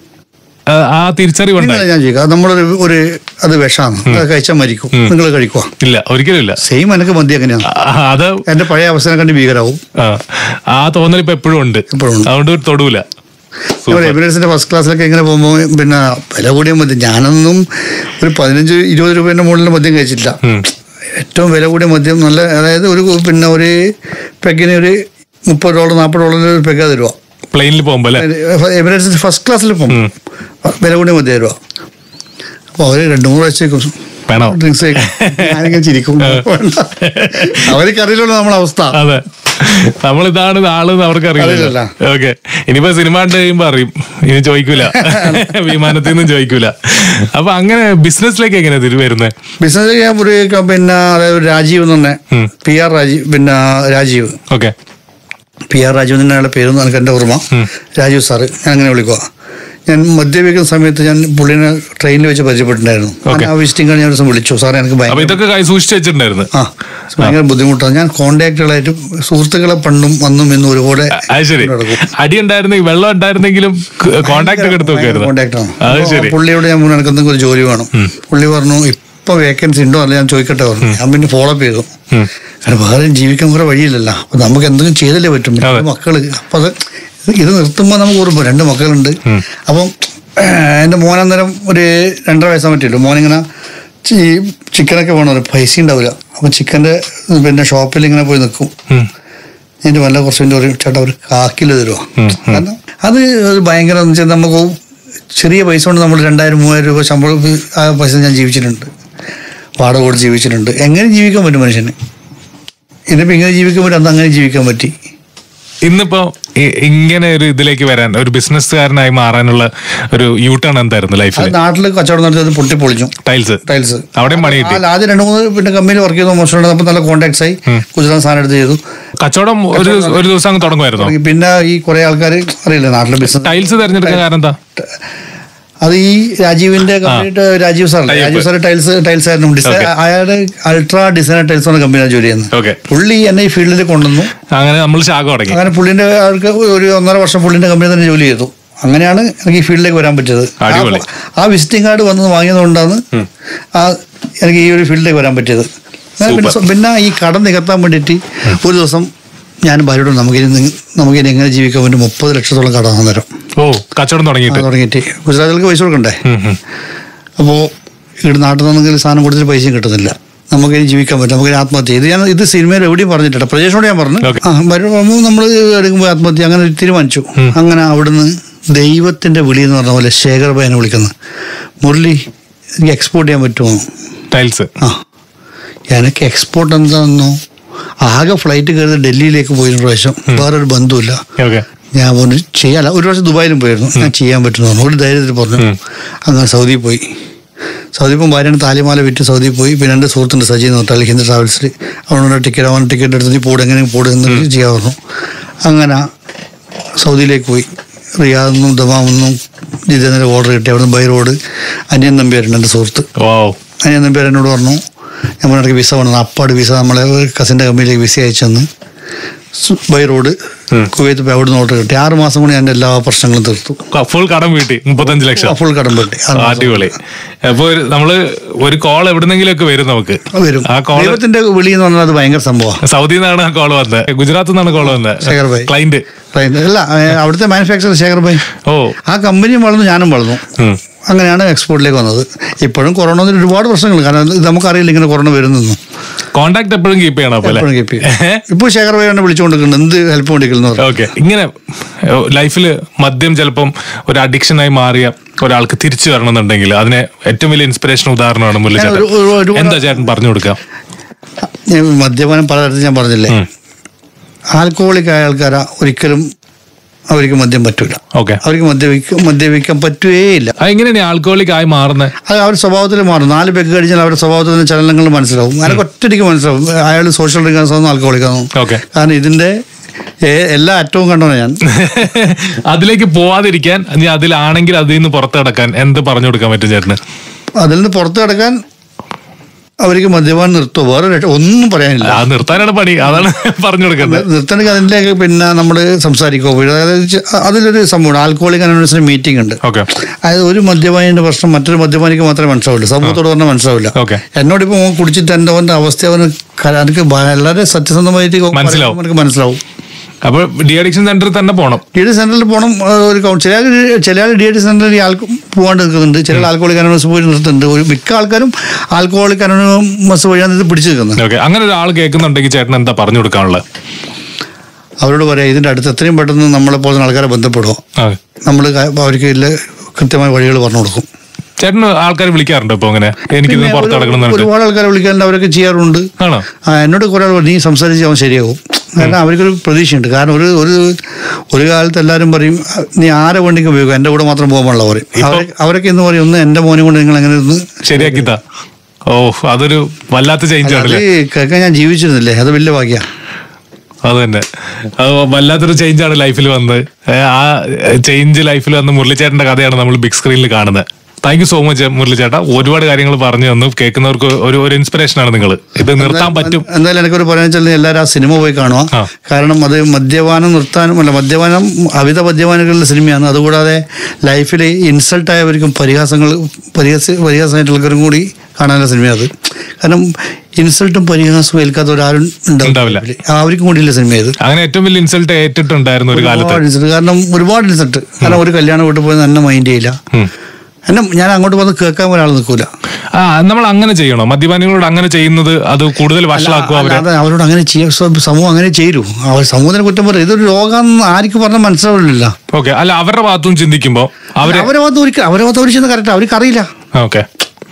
ആ തിരിച്ചറിവുണ്ട്. ഞാൻ ചോദിക്കാം, നമ്മളൊരു ഒരു അത് വിഷമാണ്, അത് കഴിച്ചാൽ മരിക്കും. നിങ്ങൾ കഴിക്കുക? ഇല്ല, ഒരിക്കലും ഇല്ല. സെയിം എനിക്ക് മന്തി അങ്ങനെയാണ്. അത് എന്റെ പഴയ അവസരം കണ്ട് ഭീകരാവും. ആ തോന്നൽ ഇപ്പൊ എപ്പോഴും ഉണ്ട്. അതുകൊണ്ട് തൊടൂല. എമിറേറ്റ്സിന്റെ ഫസ്റ്റ് ക്ലാസ്സിലൊക്കെ ഇങ്ങനെ പോകുമ്പോൾ പിന്നെ വില കൂടിയ മദ്യം, ഞാനൊന്നും ഒരു പതിനഞ്ച് ഇരുപത് രൂപേന്റെ മുകളിൽ മദ്യം കഴിച്ചിട്ടില്ല. ഏറ്റവും വില കൂടിയ മദ്യം, നല്ല അതായത് ഒരു പിന്നെ ഒരു പെഗിന് ഒരു മുപ്പത് ഡോളർ നാൽപ്പത് ഡോളറിന് ഒരു പെഗ തരുക പ്ലെയിനിൽ പോകുമ്പോ. എമിറേറ്റ്സിന്റെ ഫസ്റ്റ് ക്ലാസ്സിൽ പോകും വില കൂടിയ മദ്യം തരുക. അപ്പൊ അവര് രണ്ടു മൂന്ന് പ്രാവശ്യം ഡ്രിങ്ക്സ് ഞാനിങ്ങനെ ചിരിക്കും. അവർക്ക് അറിയില്ലല്ലോ നമ്മളെ അവസ്ഥ. അതെ, നമ്മളിതാണ് ആള് അവർക്ക് അറിയില്ല. ഓക്കെ, ഇനിയിപ്പോ സിനിമ കണ്ടു കഴിയുമ്പോ അറിയും. ഇനി ചോദിക്കൂല, വിമാനത്തിൽ നിന്നും ചോദിക്കൂല. അപ്പൊ അങ്ങനെ ബിസിനസ്സിലേക്ക് എങ്ങനെ വരുന്നത്? ബിസിനസ്സിലേക്ക് ഞാൻ ഒരു പിന്നെ അതായത് രാജീവ് എന്ന് പറഞ്ഞ പി ആർ രാജീവ്, പിന്നെ Rajeev. Okay, P R Rajeev തന്നെ അയാളുടെ പേരൊന്നും എനിക്ക് എൻ്റെ ഓർമ്മ. രാജീവ് സാറ് ഞാൻ അങ്ങനെ വിളിക്കുക. ഞാൻ മദ്യപിക്കുന്ന സമയത്ത് ഞാൻ പുള്ളിനെ ട്രെയിനിൽ വെച്ച് പരിചയപ്പെട്ടിട്ടുണ്ടായിരുന്നു. ആ വിസിറ്റിംഗ് കാർഡ് ഞാൻ ഒരു ദിവസം വിളിച്ചു. സാറേ എനിക്ക് ഭയങ്കര ആ ഭയങ്കര ബുദ്ധിമുട്ടാണ്. ഞാൻ കോണ്ടാക്ടുകളായിട്ടും സുഹൃത്തുക്കളെ പണ്ടും വന്നും എന്നും ഒരുപാട് അടി ഉണ്ടായിരുന്നെങ്കിൽ വെള്ളം ഉണ്ടായിരുന്നെങ്കിലും കോണ്ടാക്ടാണ്. പുള്ളിയോട് ഞാൻ എനിക്ക് എന്തെങ്കിലും ഒരു ജോലി വേണം. പുള്ളി പറഞ്ഞു ഇപ്പൊ വേക്കൻസി ഉണ്ടോ അല്ല ഞാൻ ചോദിക്കട്ടെ പറഞ്ഞു. ഞാൻ പിന്നെ ഫോളോ അപ്പ് ചെയ്തു. കാരണം വേറെ ജീവിക്കാൻ കുറെ വഴിയില്ലല്ലോ. അപ്പൊ നമുക്ക് എന്തെങ്കിലും ചെയ്തല്ലേ പറ്റും. മക്കള് അപ്പൊ അത് ഇത് നിർത്തുമ്പോൾ നമുക്ക് ഓർമ്മ രണ്ട് മക്കളുണ്ട്. അപ്പം എൻ്റെ മോനന്നേരം ഒരു രണ്ടര വയസ്സാൻ പറ്റില്ലോ. മോനിങ്ങനെ ഈ ചിക്കനൊക്കെ വേണം, പൈസ ഉണ്ടാവില്ല. അപ്പം ചിക്കൻ്റെ പിന്നെ ഷോപ്പിൽ ഇങ്ങനെ പോയി നിൽക്കും. എൻ്റെ വല്ല കുറച്ച് ഒരു ചേട്ടാ ഒരു കാക്കില് തരുമോ? കാരണം അത് ഭയങ്കര എന്ന് വെച്ചാൽ നമുക്ക് ചെറിയ പൈസ കൊണ്ട് നമ്മൾ രണ്ടായിരം മൂവായിരം രൂപ ശമ്പളം ആ പൈസ ഞാൻ ജീവിച്ചിട്ടുണ്ട്. വാടക കൊടുത്ത് ജീവിച്ചിട്ടുണ്ട്. എങ്ങനെ ജീവിക്കാൻ പറ്റും മനുഷ്യന്? ഇതിപ്പോൾ ഇങ്ങനെ ജീവിക്കാൻ പറ്റും, അന്ന് അങ്ങനെ ജീവിക്കാൻ പറ്റി. ഇന്നിപ്പോ ഇങ്ങനെ ഒരു ഇതിലേക്ക് വരാൻ, ഒരു ബിസിനസ്സുകാരനായി മാറാനുള്ള ഒരു യൂ ടേൺ എന്തായിരുന്നു ലൈഫിൽ? നാട്ടിൽ കച്ചവടം നടത്തിയത് പൊട്ടി പൊളിച്ചു. ടൈൽസ് ടൈൽസ് അവിടെ പണി കിട്ടി. ആദ്യം രണ്ട് മൂന്ന് പിന്നെ കമ്പനിയിൽ വർക്ക് ചെയ്തു. മോശം അപ്പൊ നല്ല കോൺടാക്ട്സ് ആയി. ഗുജറാത്ത് സാധനം എടുത്ത് ചെയ്തു. കച്ചവടം ഒരു ഒരു ദിവസം അങ്ങ് തുടങ്ങുമായിരുന്നു. പിന്നെ ഈ കുറെ ആൾക്കാർ അറിയില്ല നാട്ടിലെ ബിസിനസ്. ടൈൽസ് തിരഞ്ഞെടുക്കാൻ കാരണം എന്താ? അത് ഈ രാജീവിന്റെ കമ്പനിയിട്ട് Rajeev sir Rajeev sir tiles tiles ആയിരുന്നു. അയാളുടെ അൾട്രാ ഡിസൈനർ ടൈൽസ് എന്ന കമ്പനിയാണ് ജോലി ചെയ്യുന്നത്. പുള്ളി എന്നെ ഈ ഫീൽഡിൽ കൊണ്ടുവന്നു. അങ്ങനെ നമ്മൾ തുടങ്ങി. അങ്ങനെ പുള്ളിന്റെ ആൾക്ക് ഒരു ഒന്നര വർഷം പുള്ളിന്റെ കമ്പനി തന്നെ ജോലി ചെയ്തു. അങ്ങനെയാണ് എനിക്ക് ഈ ഫീൽഡിലേക്ക് വരാൻ പറ്റിയത്. ആ വിസിറ്റിംഗ് കാർഡ് വന്നത് വാങ്ങിയതുകൊണ്ടാണ് ആ എനിക്ക് ഈ ഒരു ഫീൽഡിലേക്ക് വരാൻ പറ്റിയത്. പിന്നെ ഈ കടം നികത്താൻ വേണ്ടിയിട്ട് ഒരു ദിവസം ഞാൻ ഭാര്യയോട് നമുക്കിനി നമുക്കിനി എങ്ങനെ ജീവിക്കാൻ വേണ്ടി മുപ്പത് ലക്ഷത്തോളം കടം തരാം. ഓ, കച്ചവടം തുടങ്ങിയിട്ട് തുടങ്ങിയിട്ട് ഗുജറാത്തിലേക്ക് പൈസ കൊടുക്കണ്ടേ? അപ്പോൾ ഇവിടെ നാട്ടിൽ നിന്നെങ്കിൽ സാധനം കൊടുത്തിട്ട് പൈസയും കിട്ടുന്നില്ല. നമുക്കിനി ജീവിക്കാൻ പറ്റും, നമുക്കിനി ആത്മഹത്യ. ഇത് ഞാൻ ഇത് സിനിമയിൽ എവിടെയും പറഞ്ഞിട്ടില്ല. പ്രജേഷോട് ഞാൻ പറഞ്ഞു ആ വരുമ്പോൾ നമ്മൾ എടുക്കുമ്പോൾ ആത്മഹത്യ അങ്ങനെ തീരുമാനിച്ചു. അങ്ങനെ അവിടുന്ന് ദൈവത്തിന്റെ വിളി എന്ന് പറഞ്ഞ പോലെ ശേഖർ ഭായനെ വിളിക്കുന്നത്, മുരളി എനിക്ക് എക്സ്പോർട്ട് ചെയ്യാൻ പറ്റുമോ ടൈൽസ്? ആ എനിക്ക് എക്സ്പോർട്ട് എന്താണെന്നോ ആകെ ഫ്ലൈറ്റ് കയറി ഡൽഹിയിലേക്ക് പോയ പ്രാവശ്യം വേറൊരു ബന്ധുവില്ല. ഞാൻ പറഞ്ഞു ചെയ്യാല്ല. ഒരു പ്രാവശ്യം ദുബായിലും പോയിരുന്നു. ഞാൻ ചെയ്യാൻ പറ്റുന്നു പറഞ്ഞു. ഒരു ധൈര്യത്തിൽ പറഞ്ഞു. അങ്ങനെ സൗദിയിൽ പോയി. സൗദി ഇപ്പം ഭാര്യയാണ് താലിമാല വിറ്റ് സൗദിയിൽ പോയി. പിന്നെ എൻ്റെ സുഹൃത്തുണ്ട് സജി എന്ന് പറഞ്ഞാൽ ഹിന്ദു ട്രാവൽസിൽ. അവനോട് ടിക്കറ്റ് അവൻ ടിക്കറ്റ് എടുത്ത് നീ പോട് എങ്ങനെ പോടുന്നു ചെയ്യാൻ പറഞ്ഞു. അങ്ങനെ സൗദിയിലേക്ക് പോയി. റിയാദെന്നും ദമാമെന്നും ജിദ്ദേന്നൊരു ഓർഡർ കിട്ടി. അവിടുന്ന് ബൈ റോഡ് അനിയൻ നമ്പ്യാരുണ്ട് എൻ്റെ സുഹൃത്ത്. അനിയൻ നമ്പ്യാർ എന്നോട് പറഞ്ഞു ഞാൻ പറഞ്ഞിടയ്ക്ക് വിസ വേണം. അപ്പാട് വിസ നമ്മളെ കസിൻ്റെ കമ്പനിയിലേക്ക് വിസ അയച്ചെന്ന് ബൈ റോഡ് കുവൈത്ത് പോയി അവിടുന്ന് ഓർഡർ കിട്ടി. ആറ് മാസം കൊണ്ട് ഞാൻ എല്ലാ പ്രശ്നങ്ങളും തീർത്തു. ഫുൾ കടം വീട്ടി മുപ്പത്തഞ്ച് ലക്ഷം ഫുൾ കടം വീട്ടി. അടിപൊളി. അപ്പൊ നമ്മള് ഒരു കോൾ എവിടുന്നെങ്കിലും ഒക്കെ വരും നമുക്ക് വരും. ആ കോൾ ദൈവത്തിന്റെ വിളി എന്ന് പറഞ്ഞാൽ അത് ഭയങ്കര സംഭവമാണ്. സൗദിയിൽ നിന്നാണ് ആ കോൾ വന്നത്, ഗുജറാത്തിൽ നിന്നാണ് കോൾ വന്നത്. ശേഖർ ഭായ് ക്ലൈന്റ് അല്ല, അവിടുത്തെ മാനുഫാക്ചർ ശേഖർ ഭായ്. ഓ, ആ കമ്പനിയും വളർന്നു, ഞാനും വളർന്നു. അങ്ങനെയാണ് എക്സ്പോർട്ടിലേക്ക് വന്നത്. ഇപ്പോഴും കൊറോണ വന്നിട്ട് ഒരുപാട് പ്രശ്നങ്ങൾ, കാരണം ഇത് നമുക്കറിയില്ല ഇങ്ങനെ കൊറോണ വരുന്നു. കോൺടാക്ട് എപ്പോഴും കീപ്പ് ചെയ്യണം. എപ്പോഴും കീപ്പ് ചെയ്യും. ഇപ്പോൾ ശേഖർ ഭായ് എന്നെ വിളിച്ചുകൊണ്ടിരിക്കുന്നത് എന്ത് ഹെൽപ്പ് കൊണ്ടിരിക്കുന്നു. ഓക്കെ, ഇങ്ങനെ ലൈഫിൽ മദ്യം ചിലപ്പം ഒരു അഡിക്ഷനായി മാറിയ ഒരാൾക്ക് തിരിച്ചു വരണമെന്നുണ്ടെങ്കിൽ അതിനെ ഏറ്റവും വലിയ ഇൻസ്പിറേഷൻ ഉദാഹരണമാണ് മുരളിച്ചേട്ടൻ. എന്താ ചേട്ടൻ പറഞ്ഞു കൊടുക്കാം? മദ്യപാനം പലതരത്തിൽ ഞാൻ പറഞ്ഞില്ലേ, ആൽക്കഹോളിക് ആയ ആൾക്കാരാ ഒരിക്കലും അവർക്ക് മദ്യം പറ്റൂല. ഓക്കെ, അവർക്ക് മദ്യപിക്കാൻ മദ്യപിക്കാൻ പറ്റുകയില്ല. എങ്ങനെയാണ് ആൽക്കഹോളിക് ആയി മാറുന്നത്? അത് അവരുടെ സ്വഭാവത്തിൽ മാറും. നാല് പെഗ് കഴിച്ചാൽ അവരുടെ സ്വഭാവത്തിൽ ചലനങ്ങൾ മനസ്സിലാവും. അതിനൊക്കെ ഒറ്റയ്ക്ക് മനസ്സിലാവും അയാൾ സോഷ്യൽ ഡ്രിങ്കേഴ്സ് ആണെന്നോ ആൽക്കഹോളിക് ആണെന്നോ. ഓക്കെ, കാരണം ഇതിന്റെ എല്ലാ അറ്റവും കണ്ടോ ഞാൻ. അതിലേക്ക് പോവാതിരിക്കാൻ, അതിലാണെങ്കിൽ അതിൽ നിന്ന് പുറത്ത് കിടക്കാൻ എന്ത് പറഞ്ഞു കൊടുക്കാൻ പറ്റും ചേട്ടന്? അതിൽ നിന്ന് പുറത്ത് കിടക്കാൻ അവർക്ക് മദ്യപാനം നിർത്തുമോ? വേറെ ഒന്നും പറയാനില്ല. നിർത്താനാണ് പണി, അതാണ് പറഞ്ഞു കൊടുക്കുന്നത്. നിർത്തണമെങ്കിൽ അതിൻ്റെ പിന്നെ നമ്മൾ സംസാരിക്കുമോ? അതായത് അതിലൊരു സംഭവം ആൽക്കഹോളിക് അനോണിമസിന് മീറ്റിംഗ് ഉണ്ട്. അതായത് ഒരു മദ്യപാനിന്റെ പ്രശ്നം മറ്റൊരു മദ്യപാനിക്ക് മാത്രമേ മനസ്സിലാവില്ല, സമൂഹത്തോട് പറഞ്ഞാൽ മനസ്സിലാവില്ല. എന്നോടിപ്പോൾ കുടിച്ചിട്ട് എൻ്റെ അവൻ്റെ അവസ്ഥ അവന് എനിക്ക് വളരെ സത്യസന്ധമായിട്ട് മനസ്സിലാവും എനിക്ക് മനസ്സിലാവും. അപ്പോൾ ഡി അഡിക്ഷൻ സെന്ററിൽ തന്നെ പോകണം. ഡി അഡിക്ഷൻ സെന്ററിൽ പോകണം. ഒരു ചില ചില ആൾ ഡി അഡിക്ഷൻ സെന്ററിൽ ആൾക്ക് പോകാണ്ട് നിൽക്കുന്നുണ്ട്, ചില ആൽക്കഹോളിക് അനോണിമസ് പോയി നിർത്തുന്നുണ്ട്. ഒരു മിക്ക ആൾക്കാരും ആൽക്കഹോളിക് അനോണിമസ് വഴിയാണ് ഇത് പിടിച്ചു നിൽക്കുന്നത്. അങ്ങനെ ഒരാൾ കേൾക്കുന്നുണ്ടെങ്കിൽ ചേട്ടൻ എന്താ പറഞ്ഞു കൊടുക്കാനുള്ളത്? അവരോട് പറയാം, ഇതിന്റെ അടുത്ത് എത്രയും പെട്ടെന്ന് നമ്മളെ പോലെ ആൾക്കാരെ ബന്ധപ്പെടുമോ, നമ്മൾ അവർക്ക് ഇതിൽ കൃത്യമായ വഴികൾ പറഞ്ഞു കൊടുക്കും. ചേട്ടന് ആൾക്കാർ വിളിക്കാറുണ്ട് ഇപ്പൊ? അങ്ങനെ എനിക്ക് പുറത്ത് കിടക്കണം ഒരുപാട് ആൾക്കാരെ വിളിക്കാറുണ്ട്, അവരൊക്കെ ചെയ്യാറുണ്ട്. എന്നോട് കുറെ ആൾ നീ സംസാരിച്ച് അവൻ ശരിയാവും. കാരണം അവർക്കൊരു പ്രതീക്ഷയുണ്ട്. കാരണം ഒരു ഒരു ഒരു കാലത്ത് എല്ലാവരും പറയും നീ ആരെ വേണ്ടിക്ക് ഉപയോഗിക്കും, എൻ്റെ കൂടെ മാത്രം പോകാനുള്ള പറയും. അവരൊക്കെ എന്ന് പറയും ഒന്ന് എൻ്റെ മോനെ കൊണ്ട് നിങ്ങൾ എങ്ങനെ ഒന്ന് ശരിയാക്കി. ഓ, അതൊരു വല്ലാത്ത ചേഞ്ച് ആണ്. കേൾക്കാൻ ഞാൻ ജീവിച്ചിരുന്നില്ലേ, അത് വലിയ ഭാഗ്യമാണ്. അത് തന്നെ, അത് വല്ലാത്തൊരു ചേഞ്ചാണ് ലൈഫിൽ വന്നത്. ആ ചേഞ്ച് ലൈഫിൽ വന്ന് മുരളിച്ചേട്ടൻ്റെ കഥയാണ് നമ്മൾ ബിഗ് സ്ക്രീനിൽ കാണുന്നത്. താങ്ക് യു സോ മച്ച് മുരളിച്ചേട്ടാ, ഒരുപാട് കാര്യങ്ങൾ പറഞ്ഞു തന്നു. കേൾക്കുന്നവർക്ക് ഒരു ഒരു ഇൻസ്പിറേഷൻ ആണ് നിങ്ങൾ. ഇത് നിർത്താൻ പറ്റും. എന്തായാലും എനിക്കൊരു പറയാൻ വെച്ചാൽ എല്ലാവരും ആ സിനിമ പോയി കാണുക. കാരണം അത് മദ്യപാനം നിർത്താനും അല്ല, മദ്യപാനം അമിത മദ്യപാനികളുടെ സിനിമയാണ്. അതുകൂടാതെ ലൈഫിൽ ഇൻസൾട്ടായവർക്കും പരിഹാസങ്ങൾ പരിഹാസ പരിഹാസമായിട്ടുള്ളവരും കൂടി കാണാനുള്ള സിനിമയാണ്. കാരണം ഇൻസൾട്ടും പരിഹാസവും ഏൽക്കാത്തവരാരും ഉണ്ടാവില്ല, അവർക്കും കൂടിയുള്ള സിനിമയത്. അങ്ങനെ ഏറ്റവും വലിയ ഇൻസൾട്ട് ഏറ്റിട്ടുണ്ടായിരുന്നു ഒരു കാലത്ത്. കാരണം ഒരുപാട് ഇൻസൾട്ട്. കാരണം ഒരു കല്യാണം വീട്ടിൽ പോയി എന്നെ മൈൻഡ് ചെയ്യില്ല, എന്നെ ഞാൻ അങ്ങോട്ട് വന്ന് കേൾക്കാൻ ഒരാൾ നിൽക്കൂല. ആ, നമ്മൾ അങ്ങനെ ചെയ്യണോ? മദ്യപാനികളോട് അങ്ങനെ ചെയ്യുന്നത് അത് കൂടുതൽ വഷളാക്കുക. അവരോട് അങ്ങനെ ചെയ്യാൻ സമൂഹം അങ്ങനെ ചെയ്യൂ. അവർ സമൂഹത്തിന് കുറ്റം പറയും. ഇതൊരു രോഗം ആർക്കും പറഞ്ഞാൽ മനസ്സിലാവില്ല. ഓക്കെ, അല്ല അവരുടെ ഭാഗത്തും ചിന്തിക്കുമ്പോ അവരെ അവരെ ഭാഗത്ത് ഒരിക്കലും അവരെ ഭാഗത്ത് ഒരു ചെന്ന് കറക്റ്റ് അവർക്ക് അറിയില്ല. ഓക്കെ,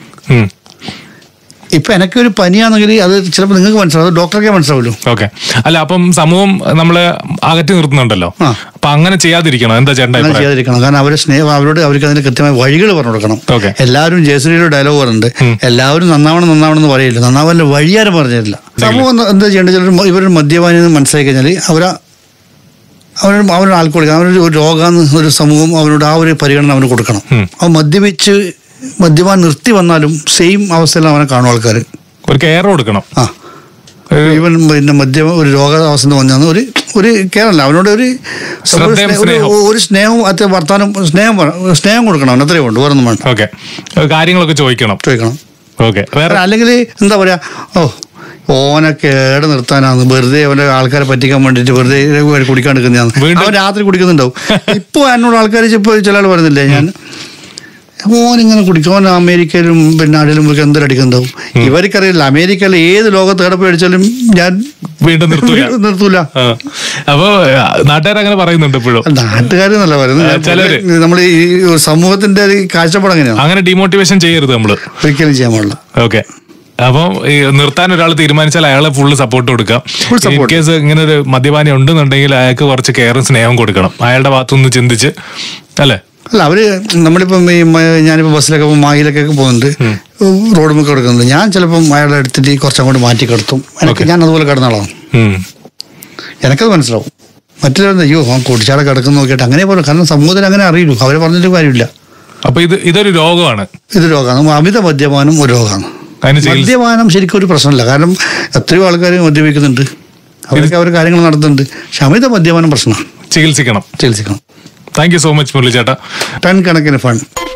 ഇപ്പൊ എനിക്കൊരു പനിയാണെങ്കിൽ അത് ചിലപ്പോൾ നിങ്ങൾക്ക് മനസ്സിലാവും, ഡോക്ടർക്കേ മനസ്സിലാവുള്ളൂ. ഓക്കെ, അല്ല അപ്പം സമൂഹം നമ്മളെ അകറ്റി നിർത്തുന്നുണ്ടല്ലോ, അപ്പൊ അങ്ങനെ ചെയ്യാതിരിക്കണം. എന്താ ചേട്ടൻ ചെയ്യാതിരിക്കണം? കാരണം അവരെ സ്നേഹം അവരോട് അവർക്ക് അതിന് കൃത്യമായ വഴികൾ പറഞ്ഞു കൊടുക്കണം. എല്ലാവരും ജയശ്രീയുടെ ഡയലോഗ് പറയുന്നുണ്ട്, എല്ലാവരും നന്നാവണം നന്നാവണം എന്ന് പറയില്ല, നന്നാവാൻ്റെ വഴിയാരും പറഞ്ഞിട്ടില്ല. സമൂഹം എന്താ ചെയ്യേണ്ടത്? ചിലർ ഇവരൊരു മദ്യപാനി മനസ്സിലാക്കി കഴിഞ്ഞാൽ അവരാ അവർ അവരുടെ ആൽക്കഹോളിക് അവരൊരു ഒരു രോഗാന്ന് ഒരു സമൂഹം അവരോട് ആ ഒരു പരിഗണന അവന് കൊടുക്കണം. അവൻ മദ്യപിച്ച് മദ്യപാനം നിർത്തി വന്നാലും സെയിം അവസ്ഥയിൽ അവനെ കാണും ആൾക്കാർ. ഒരു കെയർ കൊടുക്കണം. ആ, ഈവൻ പിന്നെ മദ്യ ഒരു രോഗാവസ്ഥ വന്നാന്ന് ഒരു ഒരു കെയറല്ല, അവനോട് ഒരു ഒരു സ്നേഹവും അത് വർത്താനം സ്നേഹം സ്നേഹം കൊടുക്കണം. അവൻ അത്രയും ഉണ്ട്, വേറൊന്നും വേണ്ട. ഓക്കെ, കാര്യങ്ങളൊക്കെ ചോദിക്കണം ചോദിക്കണം ഓക്കെ. വേറെ അല്ലെങ്കിൽ എന്താ പറയാ, ഓ ഓനെ കേട് നിർത്താനാണ്, വെറുതെ അവന്റെ ആൾക്കാരെ പറ്റിക്കാൻ വേണ്ടിട്ട് വെറുതെ കുടിക്കാൻ എടുക്കുന്നതാണ്. അവൻ രാത്രി കുടിക്കുന്നുണ്ടാവും. ഇപ്പൊ എന്നോട് ആൾക്കാർ ഇപ്പൊ ചില ആൾ പറയുന്നില്ലേ, ഞാൻ ഓനിങ്ങനെ കുടിക്കും, ഓൻ അമേരിക്കയിലും പിന്നെ നാട്ടിലും എന്തൊരു അടിക്കുന്നുണ്ടാവും. ഇവർക്കറിയില്ല അമേരിക്കയിലെ ഏത് ലോകത്ത് എവിടെ പോയി അടിച്ചാലും ഞാൻ വീണ്ടും നിർത്തൂല നിർത്തൂല അപ്പൊ നാട്ടുകാർ അങ്ങനെ പറയുന്നുണ്ട് ഇപ്പോഴും. നാട്ടുകാരെന്നല്ല പറയുന്നത്, നമ്മൾ ഈ സമൂഹത്തിന്റെ കാഴ്ചപ്പാട് അങ്ങനെയാണ്. അങ്ങനെ ഡിമോട്ടിവേഷൻ ചെയ്യരുത് നമ്മൾ, ഒരിക്കലും ചെയ്യാൻ പാടില്ല. ഓക്കെ, അപ്പം നിർത്താൻ ഒരാൾ തീരുമാനിച്ചാൽ അയാളെ ഫുള്ള് സപ്പോർട്ട് കൊടുക്കാം. ഇൻ കേസ് ഇങ്ങനെ ഒരു മദ്യപാനി ഉണ്ടെന്നുണ്ടെങ്കിൽ അയാൾക്ക് കുറച്ച് കെയറും സ്നേഹവും കൊടുക്കണം, അയാളുടെ ഭാഗത്തുനിന്ന് ചിന്തിച്ച് അല്ലേ. അല്ല അവര് നമ്മളിപ്പം ഈ ഞാനിപ്പോൾ ബസ്സിലൊക്കെ മാഹിലൊക്കെ പോകുന്നുണ്ട്, റോഡ് മുക്ക് കിടക്കുന്നുണ്ട്. ഞാൻ ചിലപ്പം അയാളെ എടുത്തിട്ട് കുറച്ചങ്ങോട്ട് മാറ്റി കിടത്തും. എനിക്ക് ഞാൻ അതുപോലെ കിടന്നാളാണ്, എനിക്കത് മനസ്സിലാവും. മറ്റുള്ളവർ അയ്യോ ആ കുടിച്ചാളെ കിടക്കുന്ന നോക്കിയിട്ട് അങ്ങനെ പറയും. കാരണം സമൂഹത്തിൽ അങ്ങനെ അറിയില്ലൂ, അവരെ പറഞ്ഞിട്ട് കാര്യമില്ല. അപ്പൊ ഇത് ഇതൊരു രോഗമാണ്, ഇത് രോഗമാണ്. അമിത മദ്യപാനം ഒരു രോഗമാണ്. മദ്യപാനം ശരിക്കും ഒരു പ്രശ്നമില്ല, കാരണം എത്രയോ ആൾക്കാർ മദ്യപിക്കുന്നുണ്ട്, അവരൊക്കെ അവർ കാര്യങ്ങൾ നടത്തുന്നുണ്ട്. പക്ഷെ അമിത മദ്യപാനം പ്രശ്നമാണ്, ചികിത്സിക്കണം ചികിത്സിക്കണം. Thank you so much Murali ചേട്ടാ. ടൺ കണക്കിന് ഫണ്ട്.